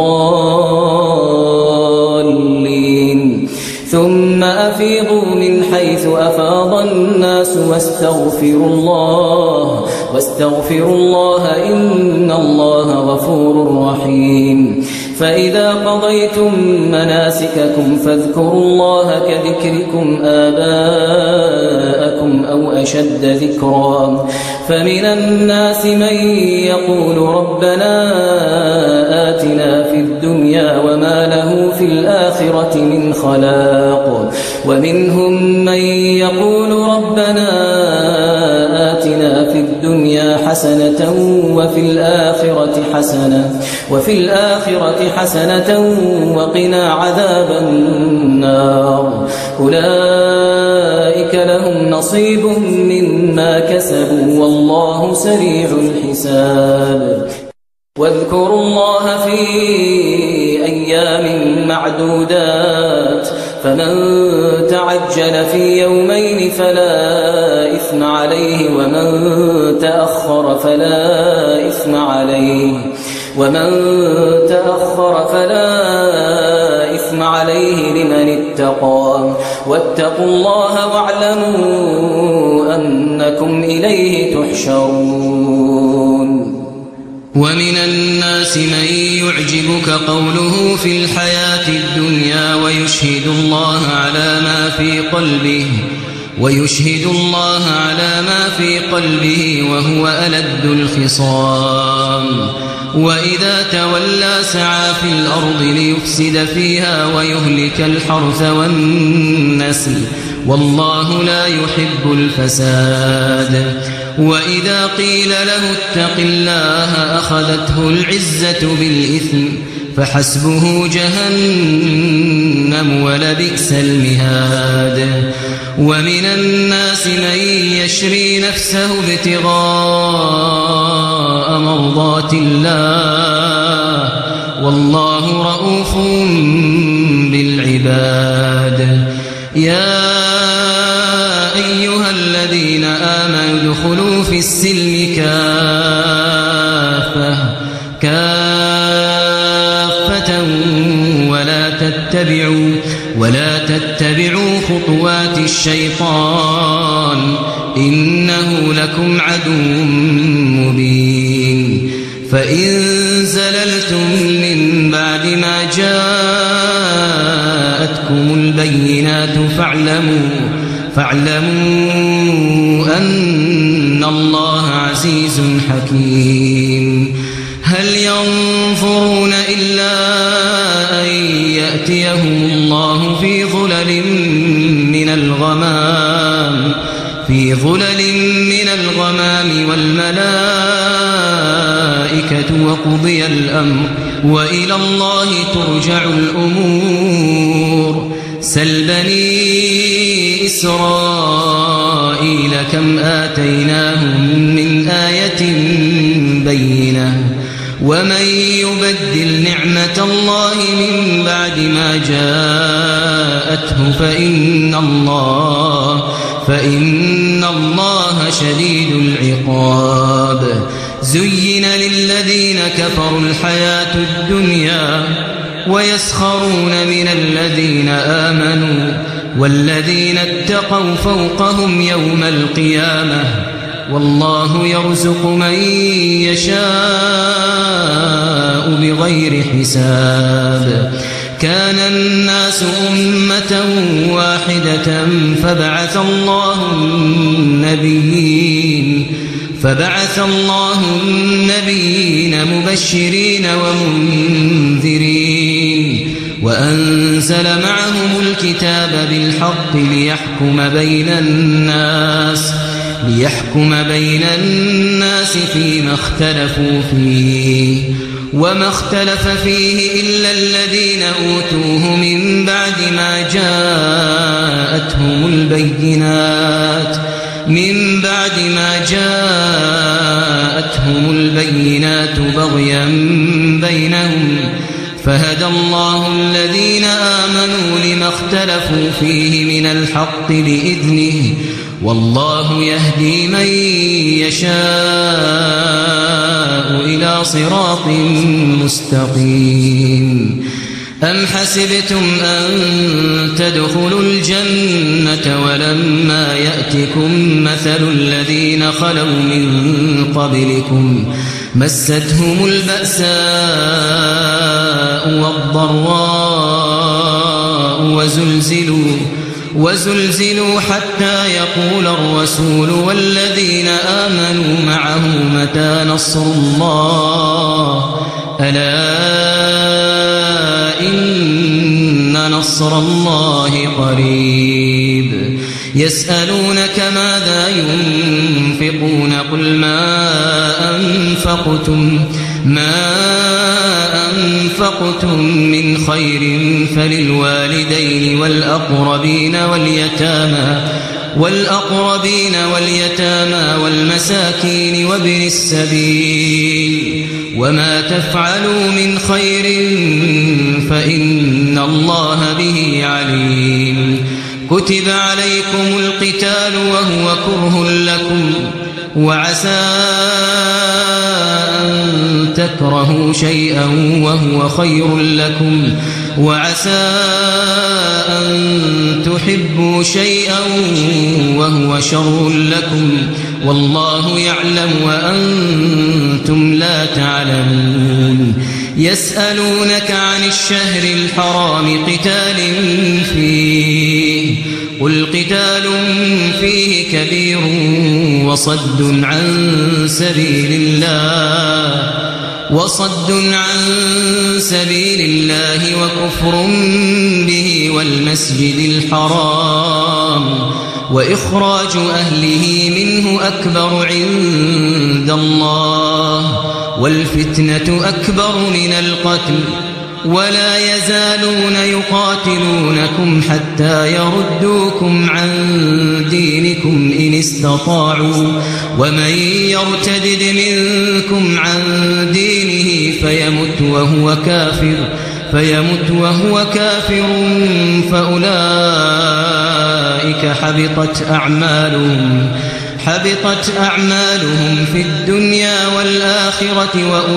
الضالين ثم أفيضوا من حيث أفاض الناس واستغفروا الله إن الله غفور رحيم فإذا قضيتم مناسككم فاذكروا الله كذكركم آباءكم أو أشد ذكرا فمن الناس من يقول ربنا آتنا في الدنيا وما له في الآخرة من خلاق ومنهم من يقول ربنا آتنا في الدنيا حسنة وفي الآخرة حسنة وقنا عذاب النار أولئك لهم نصيب مما كسبوا والله سريع الحساب واذكروا الله في أيام معدودات فمن تعجل في يومين فلا إثم عليه ومن تأخر فلا إثم عليه لمن اتقى واتقوا الله واعلموا أنكم إليه تحشرون ومن الناس من يعجبك قوله في الحياة الدنيا ويشهد الله على ما في قلبه وهو ألد الخصام وإذا تولى سعى في الأرض ليفسد فيها ويهلك الحرث والنسل والله لا يحب الفساد وإذا قيل له اتق الله أخذته العزة بالإثم فحسبه جهنم ولبئس المهاد ومن الناس من يشري نفسه ابتغاء مرضات الله والله رؤوف بالعباد يا أيها الذين آمنوا ادخلوا في السلم كافة ولا تتبعوا خطوات الشيطان إنه لكم عدو مبين فإن زللتم من بعد ما جاءتكم البينات فاعلموا أن الله عزيز حكيم هل ينظرون إلا أن يأتيهم الله في ظلل من الغمام والملائكة وقضي الأمر وإلى الله ترجع الأمور سل بني إسرائيل إسرائيل كم آتيناهم من آية بينة ومن يبدل نعمة الله من بعد ما جاءته فإن الله شديد العقاب زين للذين كفروا الحياة الدنيا ويسخرون من الذين آمنوا والذين اتقوا فوقهم يوم القيامة والله يرزق من يشاء بغير حساب كان الناس أمة واحدة فبعث الله النبيين مبشرين ومنذرين وأنزل معهم الكتاب بالحق ليحكم بين الناس فيما اختلفوا فيه وما اختلف فيه إلا الذين أوتوه من بعد ما جاءتهم البينات بغيا بينهم فهدى الله الذين آمنوا لما اختلفوا فيه من الحق بإذنه والله يهدي من يشاء إلى صراط مستقيم أم حسبتم أن تدخلوا الجنة ولما يأتكم مثل الذين خلوا من قبلكم مستهم البأساء والضراء وزلزلوا حتى يقول الرسول والذين آمنوا معه متى نصر الله ألا إن نصر الله قريب يسألونك ماذا ينفقون قل ما أنفقتم من خير فللوالدين والأقربين واليتامى والمساكين وابن السبيل وما تفعلوا من خير فإن الله به عليم كتب عليكم القتال وهو كره لكم وعسى أن تكرهوا شيئا وهو خير لكم وعسى أن تحبوا شيئا وهو شر لكم والله يعلم وأنتم لا تعلمون يسألونك عن الشهر الحرام قتال فيه قل قتال فيه كبير وصد عن سبيل الله وكفر به والمسجد الحرام وإخراج أهله منه أكبر عند الله والفتنة أكبر من القتل ولا يزالون يقاتلونكم حتى يردوكم عن دينكم إن استطاعوا ومن يرتدد منكم عن دينه فيمت وهو كافر فأولئك حبطت أعمالهم في الدنيا والآخرة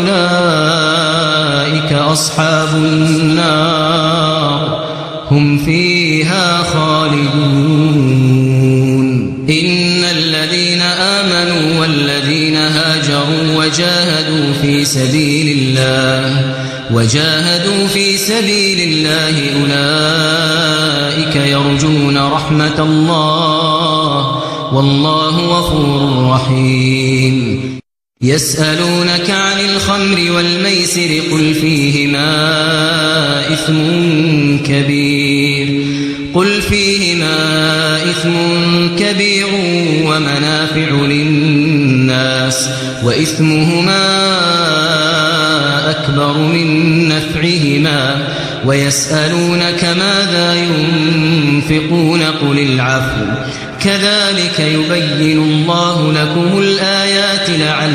وأولئك أصحاب النار هم فيها خالدون إن الذين آمنوا والذين هاجروا وجاهدوا في سبيل الله أولئك يرجون رحمة الله والله غفور رحيم يسألونك عن الخمر والميسر قل فيهما إثم كبير ومنافع للناس وإثمهما أكبر من نفعهما ويسألونك ماذا ينفقون كذلك يبين الله لكم الآيات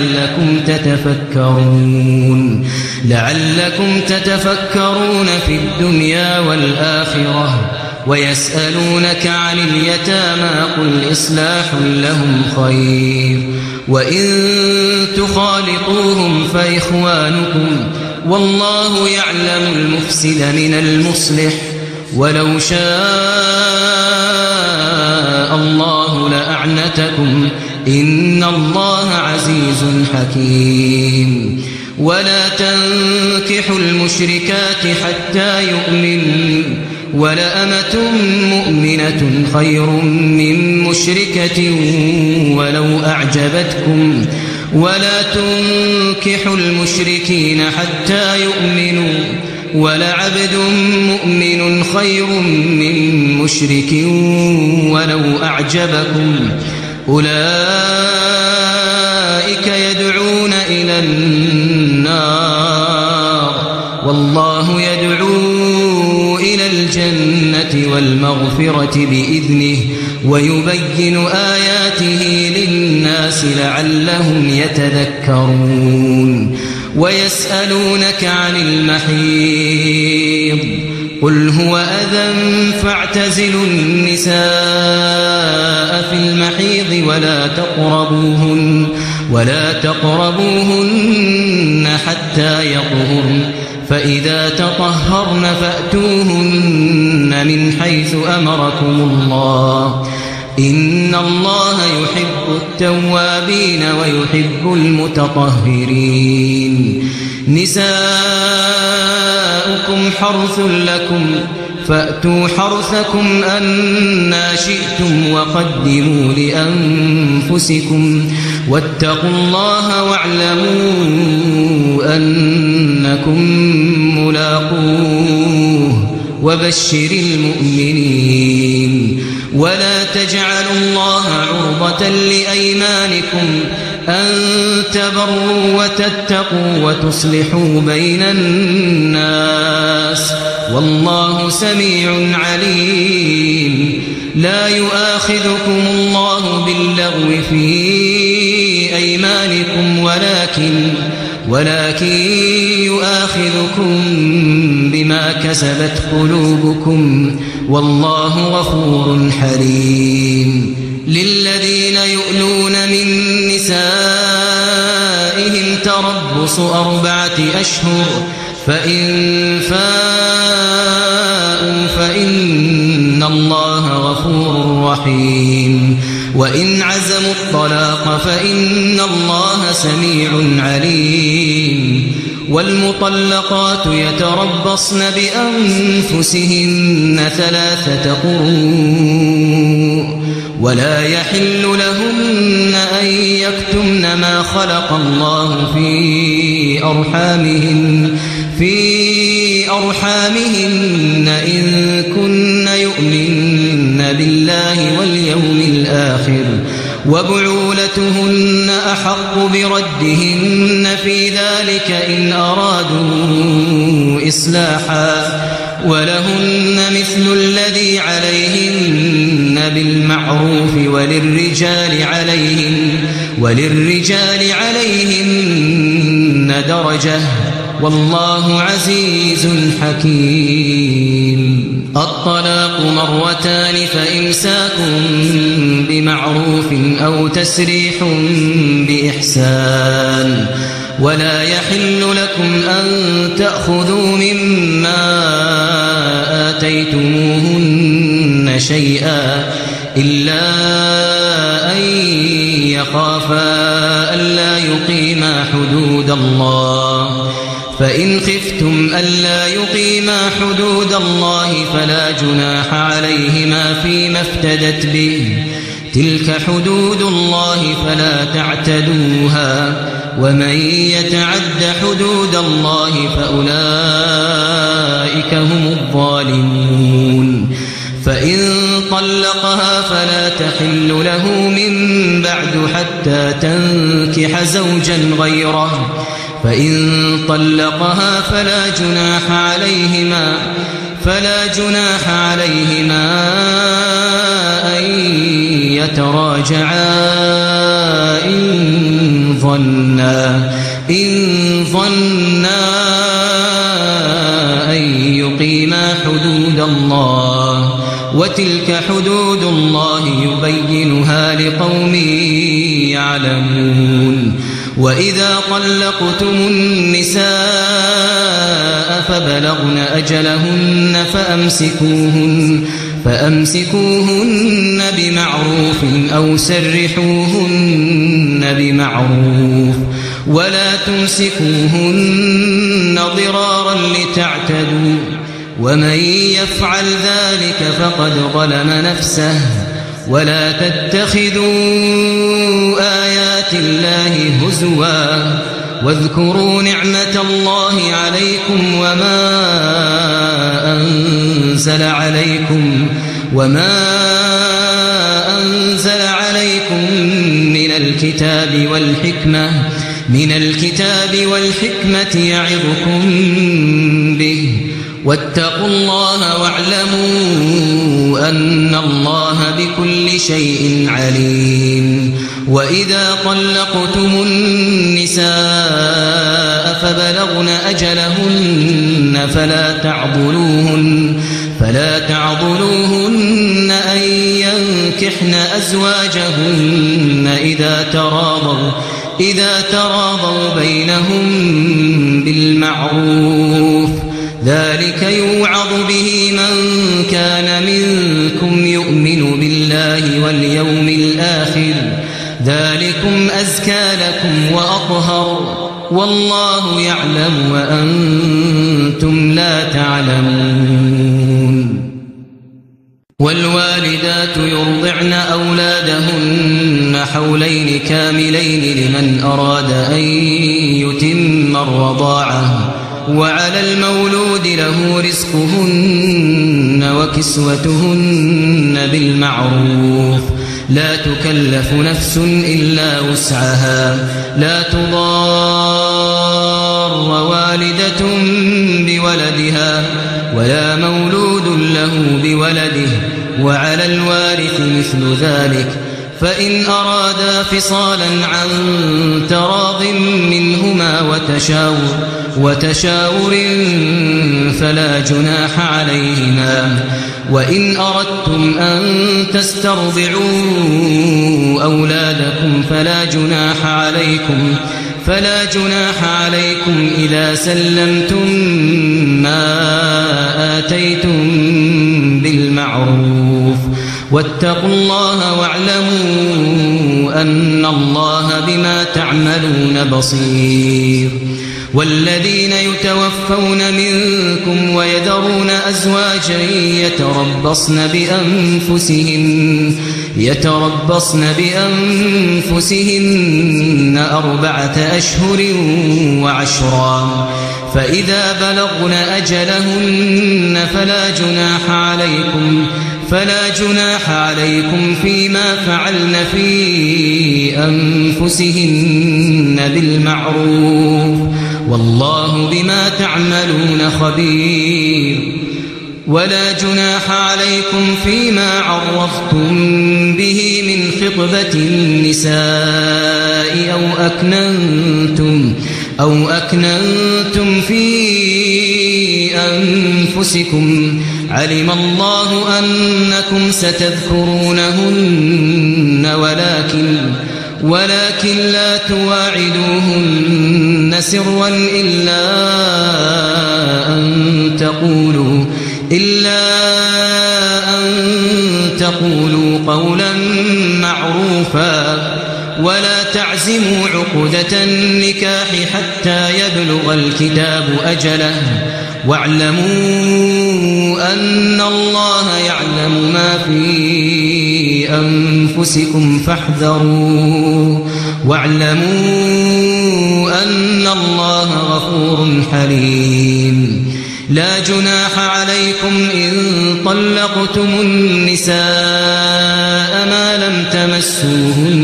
لعلكم تتفكرون في الدنيا والآخرة. ويسألونك عن اليتامى قل إصلاح لهم خير وإن تخالطوهم فإخوانكم والله يعلم المفسد من المصلح ولو شاء الله لأعنتكم إن الله عزيز حكيم. ولا تنكحوا المشركات حتى يؤمنوا ولأمة مؤمنة خير من مشركة ولو أعجبتكم ولا تنكحوا المشركين حتى يؤمنوا ولعبد مؤمن خير من مشرك ولو أعجبكم أولئك يدعون إلى النار والله يدعو إلى الجنة والمغفرة بإذنه ويبين آياته للناس لعلهم يتذكرون. ويسألونك عن المحيض قل هو أذى فاعتزلوا النساء في المحيض ولا تقربوهن حتى يطهرن فإذا تطهرن فأتوهن من حيث أمركم الله إن الله يحب التوابين ويحب المتطهرين. نساؤكم حرث لكم فأتوا حرثكم أنى شئتم وقدموا لأنفسكم واتقوا الله واعلموا أنكم ملاقوه وبشر المؤمنين. ولا تجعلوا الله عرضة لأيمانكم أن تبروا وتتقوا وتصلحوا بين الناس والله سميع عليم. لا يؤاخذكم الله باللغو في أيمانكم ولكن يؤاخذكم بما كسبت قلوبكم والله غفور حليم. للذين يؤلون من نسائهم تربص 4 أشهر فإن فاءوا فإن الله غفور رحيم. وإن عزموا الطلاق فإن الله سميع عليم. والمطلقات يتربصن بأنفسهن 3 قروء ولا يحل لهن أن يكتمن ما خلق الله في أرحامهن إن كن يؤمن بالله واليوم الآخر وبعولتهن أحق بردهن في ذلك إن أرادوا إصلاحا ولهن مثل الذي عليهن بالمعروف وللرجال عليهن درجة والله عزيز حكيم. الطلاق 2 فإمساك بمعروف أو تسريح بإحسان ولا يحل لكم أن تأخذوا مما آتيتموهن شيئا إلا أن يخافا ألا يقيما حدود الله فإن خفتم ألا يقيما حدود الله فلا جناح عليهما فيما افتدت به تلك حدود الله فلا تعتدوها ومن يتعد حدود الله فأولئك هم الظالمون. فإن طلقها فلا تحل له من بعد حتى تنكح زوجا غيره فإن طلقها فلا جناح عليهما أن رجعا إن ظنا أن يقيما حدود الله وتلك حدود الله يبينها لقوم يعلمون وإذا طلقتم النساء فبلغن أجلهن فأمسكوهن بمعروف أو سرحوهن بمعروف ولا تمسكوهن ضرارا لتعتدوا ومن يفعل ذلك فقد ظلم نفسه ولا تتخذوا آيات الله هزوا واذكروا نعمة الله عليكم وما أنزل عليكم من الكتاب والحكمة يعظكم به واتقوا الله واعلموا أن الله بكل شيء عليم وإذا طلقتم النساء فبلغن أجلهن فلا تعضلوهن أن ينكحن أزواجهن إذا تراضوا بينهم بالمعروف ذلك يوعظ به من كان منكم يؤمن بالله واليوم الآخر ذلكم أزكى لكم وأطهر والله يعلم وأنتم لا تعلمون والوالدات يرضعن أولادهن حولين كاملين لمن أراد أن يتم الرضاعة وعلى المولود له رزقهن وكسوتهن بالمعروف لا تكلف نفس إلا وسعها لا تضار والدة بولدها ولا مولود له بولده وعلى الوارث مثل ذلك فإن أرادا فصالا عن تراض منهما وتشاور فلا جناح عليهما وإن أردتم أن تسترضعوا أولادكم فلا جناح عليكم إذا سلمتم ما آتيتم بالمعروف واتقوا الله واعلموا أن الله بما تعملون بصير والذين يتوفون منكم ويذرون أزواجا يتربصن بأنفسهن 4 أشهر وعشرا فإذا بلغن أجلهن فلا جناح عليكم فيما فعلن في أنفسهن بالمعروف والله بما تعملون خبير ولا جناح عليكم فيما عرفتم به من خطبة النساء أو أكننتم في أنفسكم علم الله أنكم ستذكرونهن ولكن لا تواعدوهن سرا إلا أن تقولوا قولا معروفا ولا تعزموا عقدة النكاح حتى يبلغ الكتاب أجله واعلموا أن الله يعلم ما في أنفسكم فاحذروه واعلموا أن الله غفور حليم لا جناح عليكم إن طلقتم النساء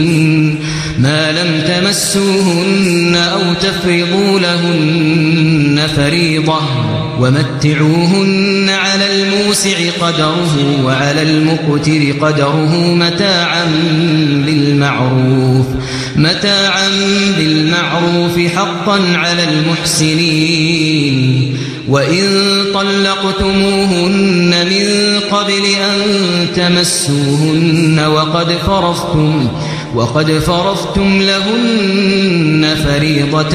ما لم تمسوهن أو تفرضوا لهن فريضة ومتعوهن على الموسع قدره وعلى المقتر قدره متاعا بالمعروف حقا على المحسنين. وإن طلقتموهن من قبل أن تمسوهن وقد فرضتم لهن فريضة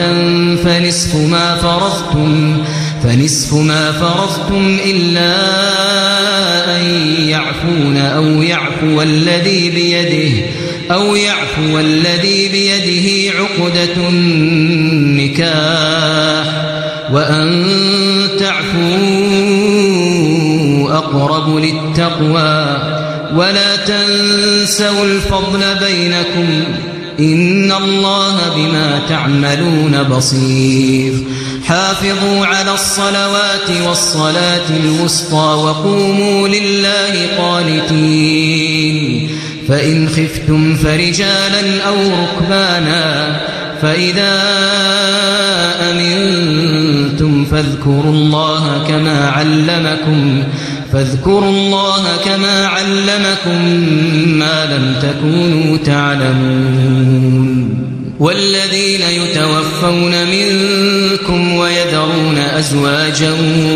فنصف ما فرضتم إلا أن يعفون أو يعفو الذي بيده عقدة النكاح وأن تعفوا أقرب للتقوى ولا تنسوا الفضل بينكم إن الله بما تعملون بصير. حافظوا على الصلوات والصلاة الوسطى وقوموا لله قانتين. فإن خفتم فرجالا أو ركبانا فإذا أمنتم فاذكروا الله كما علمكم ما لم تكونوا تعلمون. والذين يتوفون منكم ويذرون أزواجا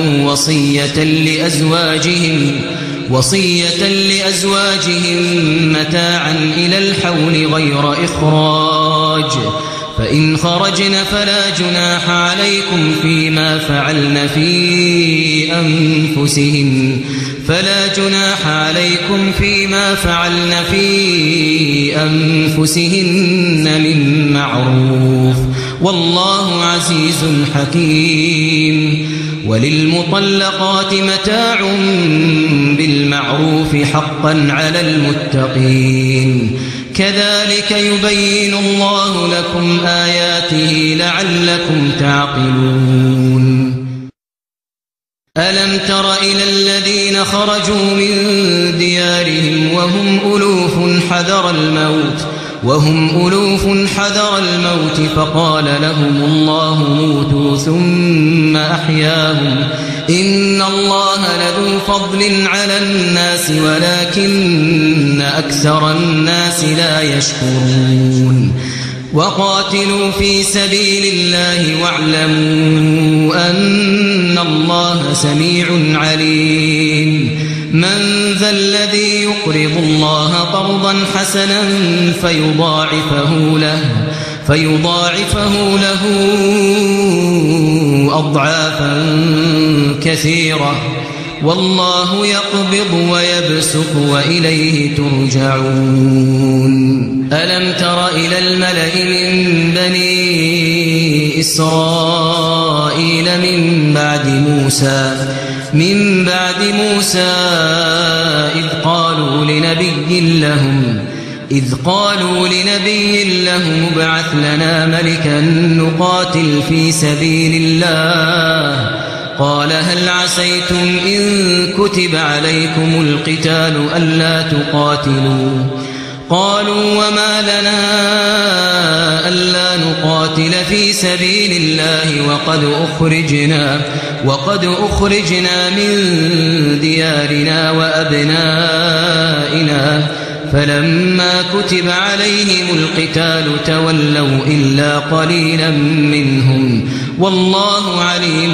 وصية لأزواجهم متاعا إلى الحول غير إخراج فإن خرجن فلا جناح عليكم فيما فعلن في أنفسهن من معروف والله عزيز حكيم. وللمطلقات متاع بالمعروف حقا على المتقين. كذلك يبين الله لكم آياته لعلكم تعقلون. ألم تر إلى الذين خرجوا من ديارهم وهم ألوف حذر الموت فقال لهم الله موتوا ثم أحياهم إن الله لذو فضل على الناس ولكن أكثر الناس لا يشكرون. وقاتلوا في سبيل الله واعلموا أن الله سميع عليم. من ذا الذي يقرض الله قرضا حسنا فيضاعفه له أضعافا كثيرة والله يقبض ويبسط وإليه ترجعون. ألم تر إلى الملأ من بني إسرائيل من بعد موسى إذ قالوا لنبي لهم ابعث لنا ملكا نقاتل في سبيل الله قال هل عسيتم إن كتب عليكم القتال ألا تقاتلوا قالوا وما لنا ألا نقاتل في سبيل الله وقد أخرجنا من ديارنا وأبنائنا فلما كتب عليهم القتال تولوا إلا قليلا منهم والله عليم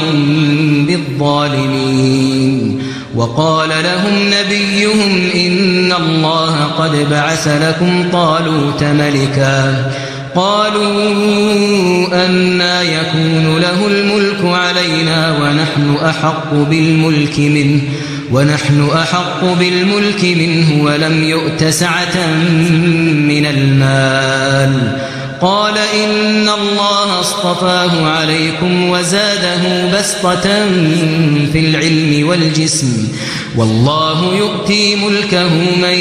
بالظالمين. وقال لهم نبيهم إن الله قد بعث لكم طالوت ملكا قالوا أنى يكون له الملك علينا ونحن أحق بالملك منه ولم يؤت سعة من المال قال إن الله اصطفاه عليكم وزاده بسطة في العلم والجسم والله يؤتي ملكه من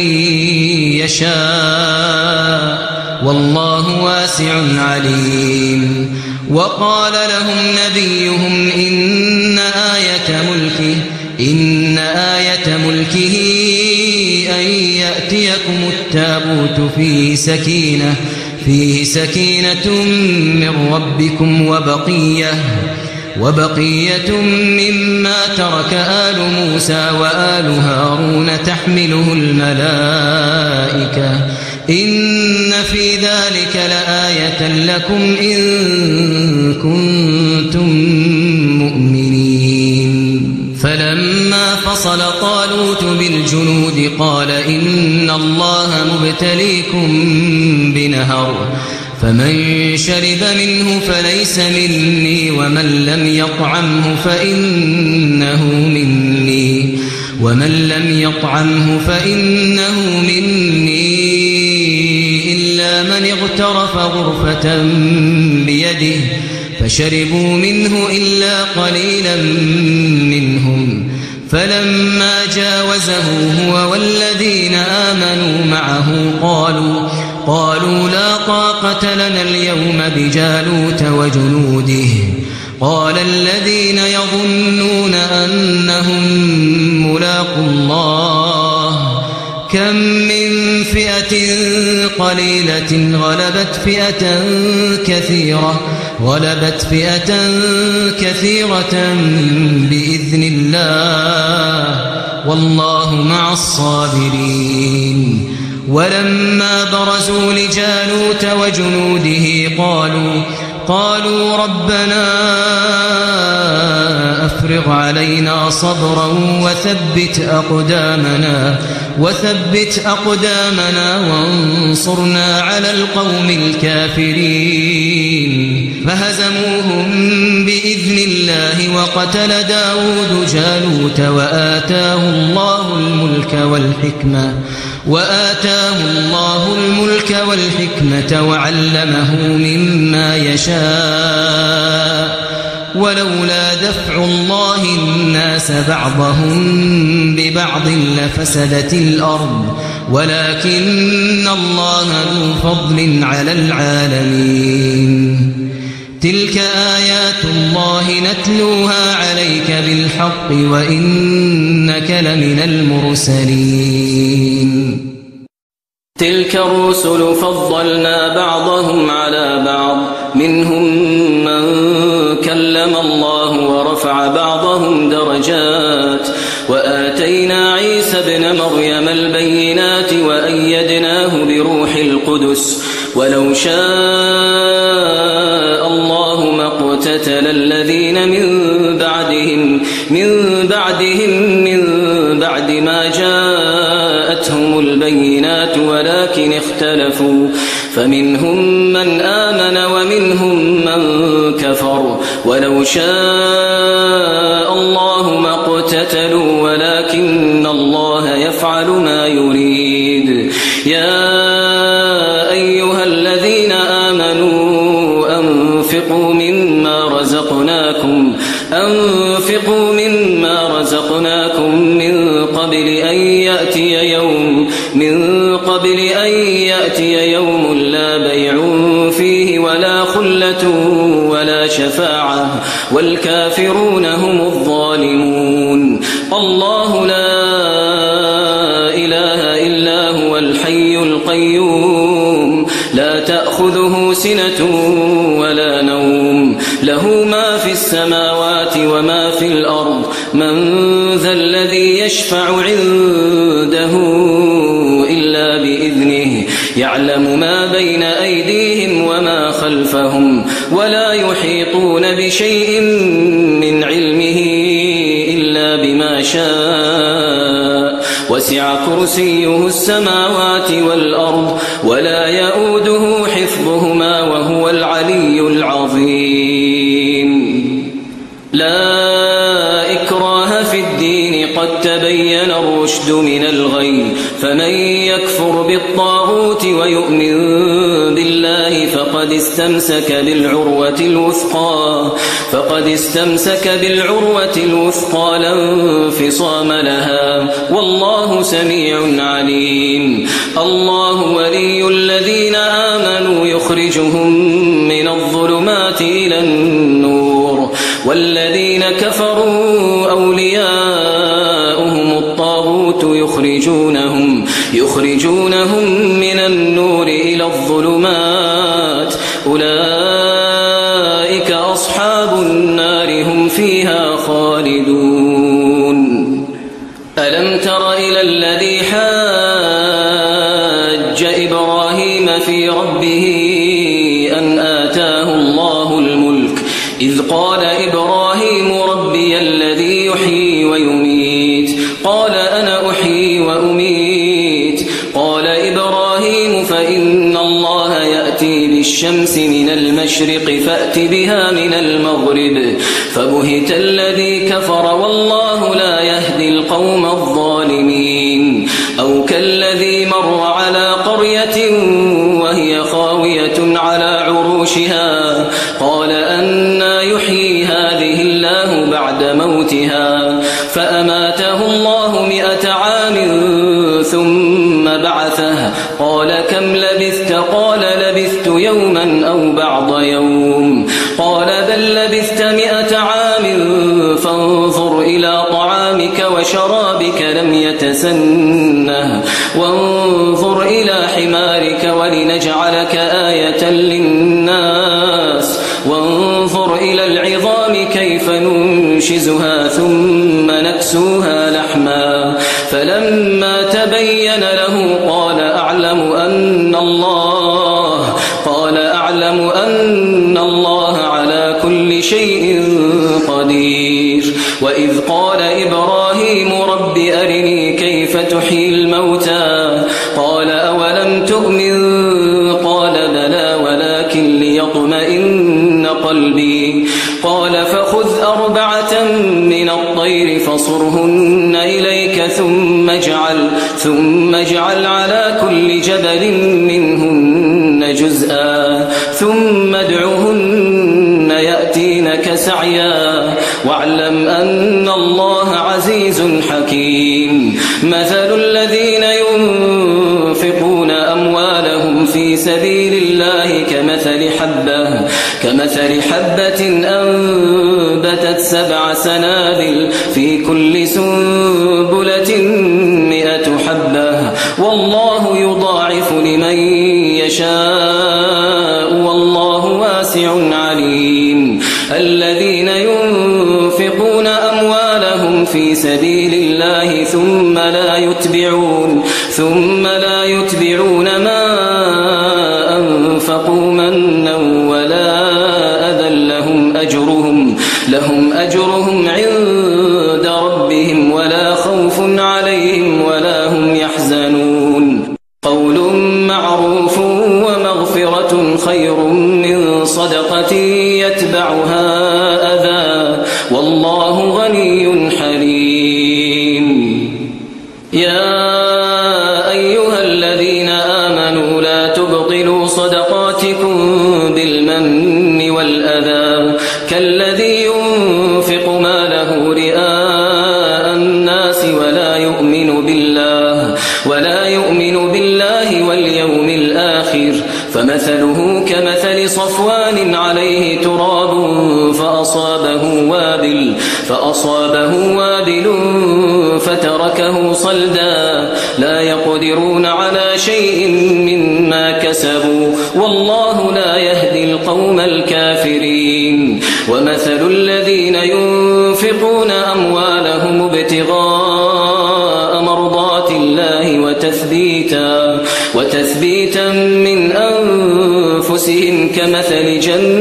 يشاء والله واسع عليم. وقال لهم نبيهم إن آية ملكه أن يأتيكم التابوت فيه سكينة من ربكم وبقية مما ترك آل موسى وآل هارون تحمله الملائكة إن في ذلك لآية لكم إن كنتم مؤمنين فلما فصل طالوت بالجنود قال إن الله مبتليكم بنهر فمن شرب منه فليس مني ومن لم يطعمه فإنه مني إلا من اغترف غرفة بيده فشربوا منه إلا قليلا منهم فلما جاوزه هو والذين آمنوا معه قالوا لا طاقة لنا اليوم بجالوت وجنوده قال الذين يظنون أنهم ملاقو الله كم من فئة قليلة غلبت فئة كثيرة بإذن الله والله مع الصابرين ولما برزوا لجالوت وجنوده قالوا ربنا أفرغ علينا صبرا وثبت أقدامنا وانصرنا على القوم الكافرين فهزموهم بإذن الله وقتل داود جالوت وآتاه الله الملك والحكمة وعلمه مما يشاء ولولا دفع الله الناس بعضهم ببعض لفسدت الأرض ولكن الله ذو فضل على العالمين تلك آيات الله نتلوها عليك بالحق وإنك لمن المرسلين تلك الرسل فضلنا بعضهم على بعض منهم من كلم الله ورفع بعضهم درجات وآتينا عيسى ابن مريم البينات وأيدناه بروح القدس ولو شاء الله ما اقتتل الذين من بعد ما جاءتهم البينات ولكن اختلفوا فمنهم من آمن ومنهم من كفر ولو شاء الله ما اقتتلوا ولكن الله يفعل ما يريد يا أيها الذين آمنوا أنفقوا مما رزقناكم من قبل أن يأتي يوم لا بيع فيه ولا خلة ولا شفاعة والكافرون هم الظالمون الله لا إله إلا هو الحي القيوم لا تأخذه سنة ولا نوم له ما في السماوات وما في الأرض من ذا الذي يشفع عنده إلا بإذنه يعلم ما بين أيديهم وما خلفهم ولا يحيطون بشيء من علمه إلا بما شاء وسع كرسيه السماوات والأرض ولا يؤوده حفظهما وهو العلي العظيم لا إكراه في الدين قد تبين الرشد من الغي فمن يكفر بالطاغوت ويؤمن بالله فقد استمسك بالعروة الوثقى لا انفصام لها والله سميع عليم الله ولي الذين آمنوا يخرجهم من الظلمات إلى النور والذين كفروا أولياؤهم الطاغوت يخرجونهم من النور إلى الظلمات أولئك أصحاب النار يحيي ويميت قال أنا أحيي وأميت قال إبراهيم فإن الله يأتي بالشمس من المشرق فأت بها من المغرب فبهت الذي كفر والله لا يهدي القوم الظالمين أو كالذي مر على قرية وهي خاوية على عروشها قال أنى يحيي هذه الله بعد موتها فأماته الله 100 عام ثم بعثه قال كم لبثت قال لبثت يوما أو بعض يوم قال بل لبثت 100 عام فانظر إلى طعامك وشرابك لم يتسنه وانظر إلى حمارك ولنجعلك آية للناس وانظر إلى العظام كيف ننشزها ثم نكسوها لحما فلما تبين له قال أعلم أن الله على كل شيء قدير وإذ قال إبراهيم رب أرني كيف تحيي الموتى قال أولم تؤمن قال بلى ولكن ليطمئن قلبي قال فخذ 4 من الطير فصرهن إليك ثم اجعل على كل جبل منهن جزءا ثم ادعهن يأتينك سعيا واعلم أن الله عزيز حكيم مثل الذين ينفقون أموالهم في سبيل الله كمثل حبة أنبتت 7 سنابل في كل سنبلة 100 حبة والله يضاعف لمن يشاء والله واسع عليم الذين ينفقون أموالهم في سبيل الله ثم لا يتبعون ما أنفقوا منا ولا أذى لهم أجرهم عند ربهم ولا خوف عليهم ولا هم يحزنون قول معروف ومغفرة خير من صدقة يتبعها أذى والله غني حليم يا أيها الذين آمنوا لا تبطلوا صدقاتكم بالمن والأذى كالذي ينفق ماله رئاء الناس ولا يؤمن بالله واليوم الآخر فمثله كمثل صفوان عليه تراب فأصابه وابل فتركه صلدا لا يقدرون على شيء مما كسبوا والله لا يهدي القوم الكافرين ومثل الذين ينفقون أموالهم ابتغاء مرضات الله وتثبيتا من أنفسهم كمثل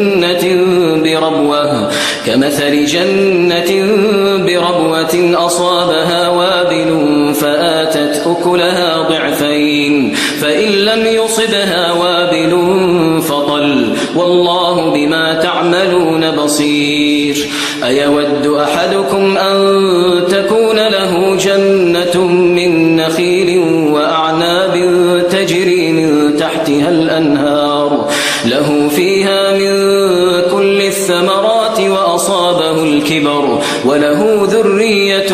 جنة بربوة أصابها وابل فآتت أكلها ضعفين فإن لم يصبها وابل فطل والله بما تعملون بصير أيود أحدكم أن تكون له جنة من نخيل وأعناب تجري من تحتها الأنهار له فيها من كل الثمرات وأصابه الكبر وله ذرية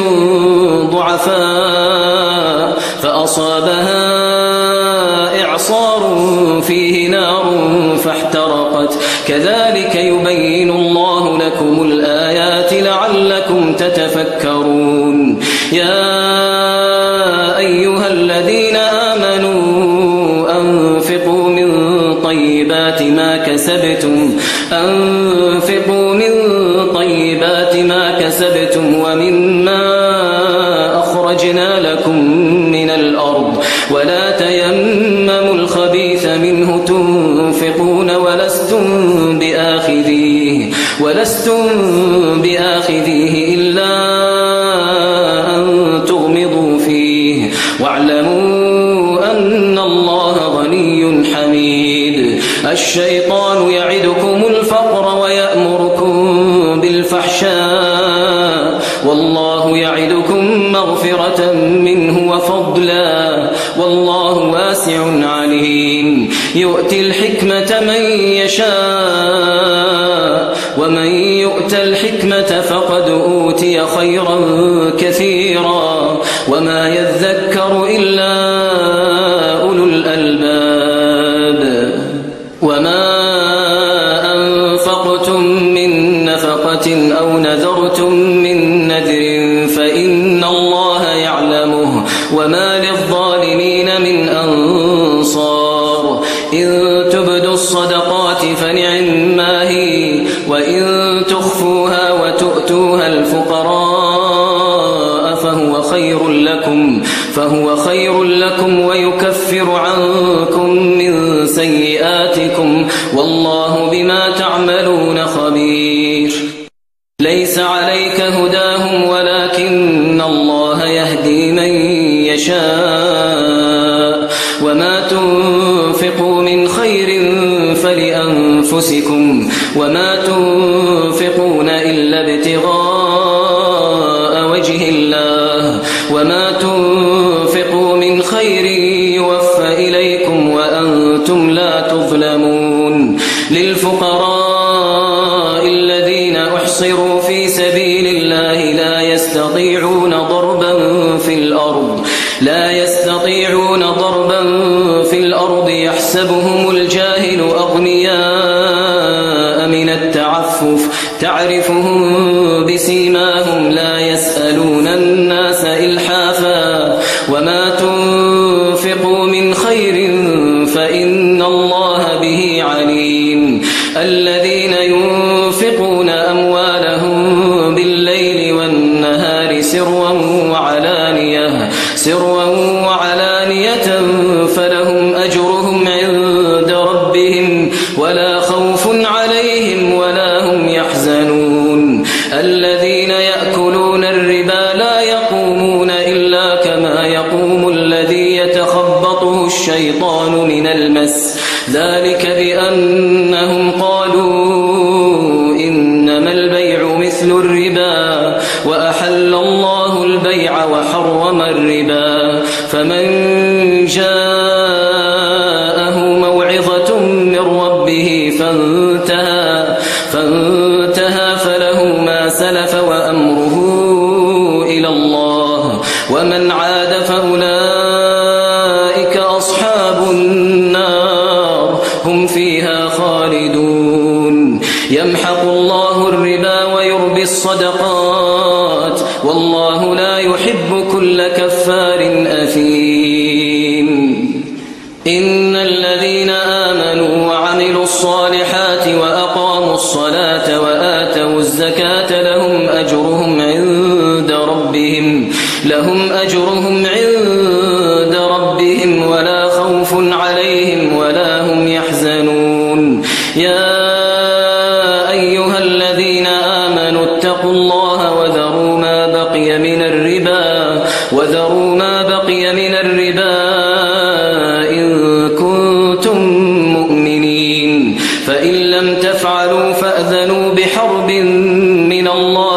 ضعفاء فأصابها إعصار فيه نار فاحترقت كذلك يبين الله لكم الآيات لعلكم تتفكرون يا أيها الذين آمنوا أنفقوا من طيبات ما كسبتم ومما أخرجنا لكم من الأرض ولا تيمموا الخبيث منه تنفقون ولستم بآخذيه إلا واعلموا أن الله غني حميد. الشيطان يعدكم الفقر ويأمركم بالفحشاء والله يعدكم مغفرة منه وفضلا والله واسع عليم. يؤتي الحكمة من يشاء ومن يؤت الحكمة فقد أوتي خيرا كثيرا وما يذكر إلا أولو الألباب. وما أنفقتم من نفقة أو نذرتم من نذر فإن الله يعلمه وما للظالمين من أنصار. إن تبدوا الصدقات فنعما هي وإن تخفوها وتؤتوها الفقراء فهو خير لكم ويكفر عنكم من سيئاتكم والله بما تعملون خبير. ليس عليك هداهم ولكن الله يهدي من يشاء وما تنفقوا من خير فلأنفسكم وما تنفقون إلا ابتغاء وجه الله وما تنفقوا من خير يوفى إليكم وأنتم لا تظلمون. للفقراء الذين أحصروا في سبيل الله لا يستطيعون ضربا في الأرض يحسبهم الجاهل أغنياء من التعفف تعرفهم بسيماهم لا يسألون الناس إلحافا وما تنفقوا من خير فإن الله به عليم. الذين ينفقون أموالهم بالليل والنهار سرا وعلانية فلهم أجرهم عند ربهم ولا خوف عليهم ولا هم يحزنون. الذين يأكلون الربا لا يقومون إلا كما يقوم الذي يتخبطه الشيطان من المس ذلك بأنهم قالوا إنما البيع مثل الربا وأحل الله البيع وحرم الربا. فمن جاءه موعظة من ربه فانتهى فله ما سلف وأمره إلى الله ومن عاد فأولئك أصحاب النار هم فيها خالدون. يمحق الله الربا ويربي الصدقات والله لا يحب كل كفار أثيم. إن الذين آمنوا وعملوا الصالحات وأقاموا الصلاة وآتوا الزكاة لهم أجرهم عند ربهم ولا خوف عليهم ولا هم يحزنون. يا أيها الذين آمنوا اتقوا الله وذروا ما بقي من الربا إن كنتم مؤمنين فإن لم تفعلوا فأذنوا بحرب من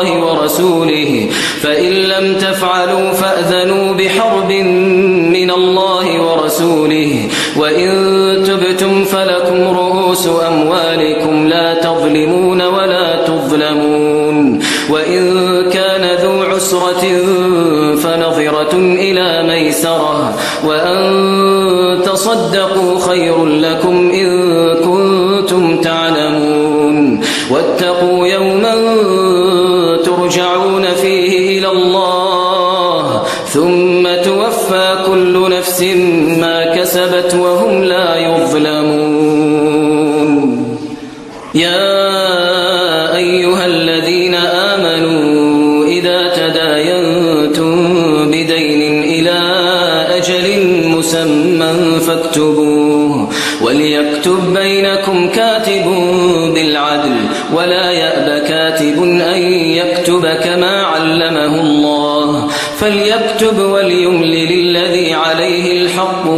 الله ورسوله وإن تبتم فلكم رؤوس أموالكم لا تظلمون ولا تظلمون. وإن كان ذو عسرة فنظرة إلى ميسرة وأن تصدقوا خير لكم إن كنتم تعلمون. واتقوا يوما ترجعون فيه إلى الله ثم توفى كل نفس ما كسبت وهم لا يظلمون. يا أيها الذين آمنوا إذا تداينتم بدين إلى أجل مسمى فاكتبوه وليكتب بينكم كاتب بالعدل ولا يأب كاتب أن يكتب كما علمه الله فليكتب وليملل الذي علمه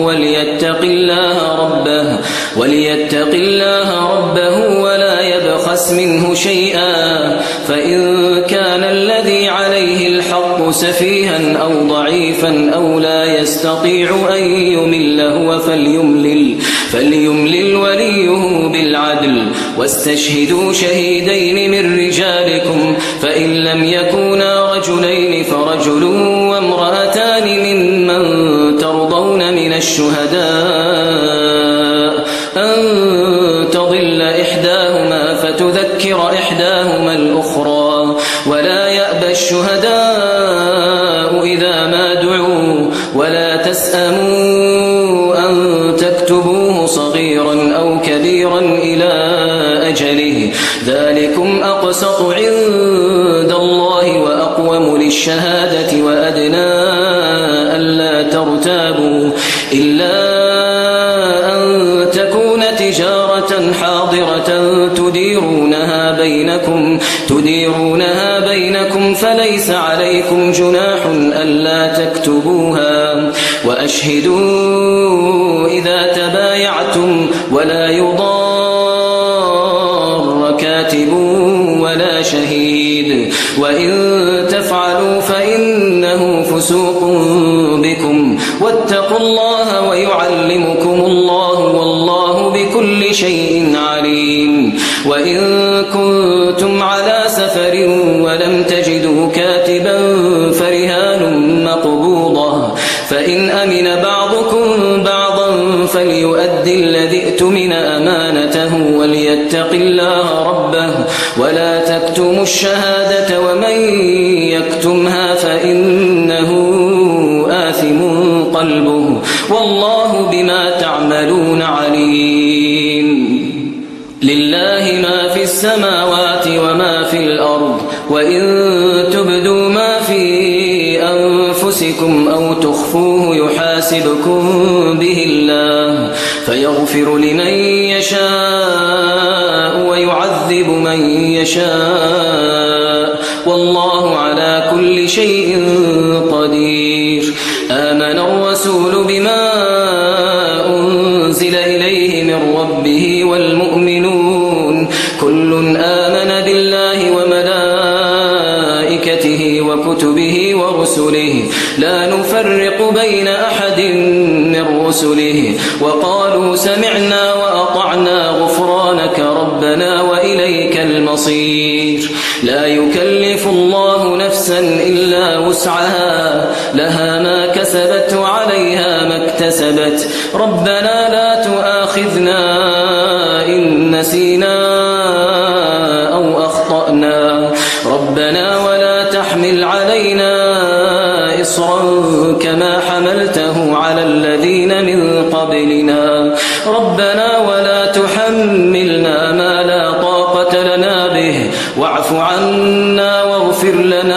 وليتق الله ربه ولا يبخس منه شيئا، فإن كان الذي عليه الحق سفيها أو ضعيفا أو لا يستطيع أن يمل هو فليملل وليه بالعدل، واستشهدوا شهيدين من رجالكم، فإن لم يكونا رجلين فرجل وامرأتان ممن ترضون من الشهداء أن تضل إحداهما فتذكر إحداهما الأخرى، ولا يأبى الشهداء إذا ما دعوا، ولا تسأموا أن تكتبوه صغيرا أو كبيرا إلى أجله، ذلكم أقسط عند الله وأقوم للشهادة وأدنى ألا ترتابوا، إلا أن تكون تجارة حاضرة تديرونها بينكم فليس عليكم جناح ألا تكتبوها، وأشهدوا إذا تبايعتم، ولا يضار كاتب ولا شهيد، وإن تفعلوا فإنه فسوق بكم، واتقوا الله ويعلمكم الله والله بكل شيء عليم. وإن كنتم على سفر ولم تجدوا كاتبا فرهان مقبوضة، فإن أمن بعضكم بعضا فليؤدي الذي اؤتمن أمانته وليتق الله ربه ولا تكتموا الشهادة، ومن يكتمها فإنه آثم قلبه والله بما تعملون عليم. لله ما في السماوات وما في الأرض، وإن تبدوا ما في أنفسكم أو تخفوه يحاسبكم به الله، فيغفر لمن يشاء ويعذب من يشاء، والله على كل شيء قدير. آمن الرسول بما أنزل إليه من ربه والمؤمنون كل آمن بالله وملائكته وكتبه ورسله لا نفرق بين أحد من رسله، وقالوا سمعنا وأطعنا غفرانك ربنا وإليك المصير. لا يكلف الله نفسا إلا وسعها، لها ما كسبت وعليها ما اكتسبت، ربنا لا تؤاخذنا إن نسينا أو أخطأنا، ربنا ولا تحمل علينا إصرا كما حملته على الذين من قبلنا، ربنا ولا تحملنا ما لا طاقة لنا به، واعف عنا واغفر لنا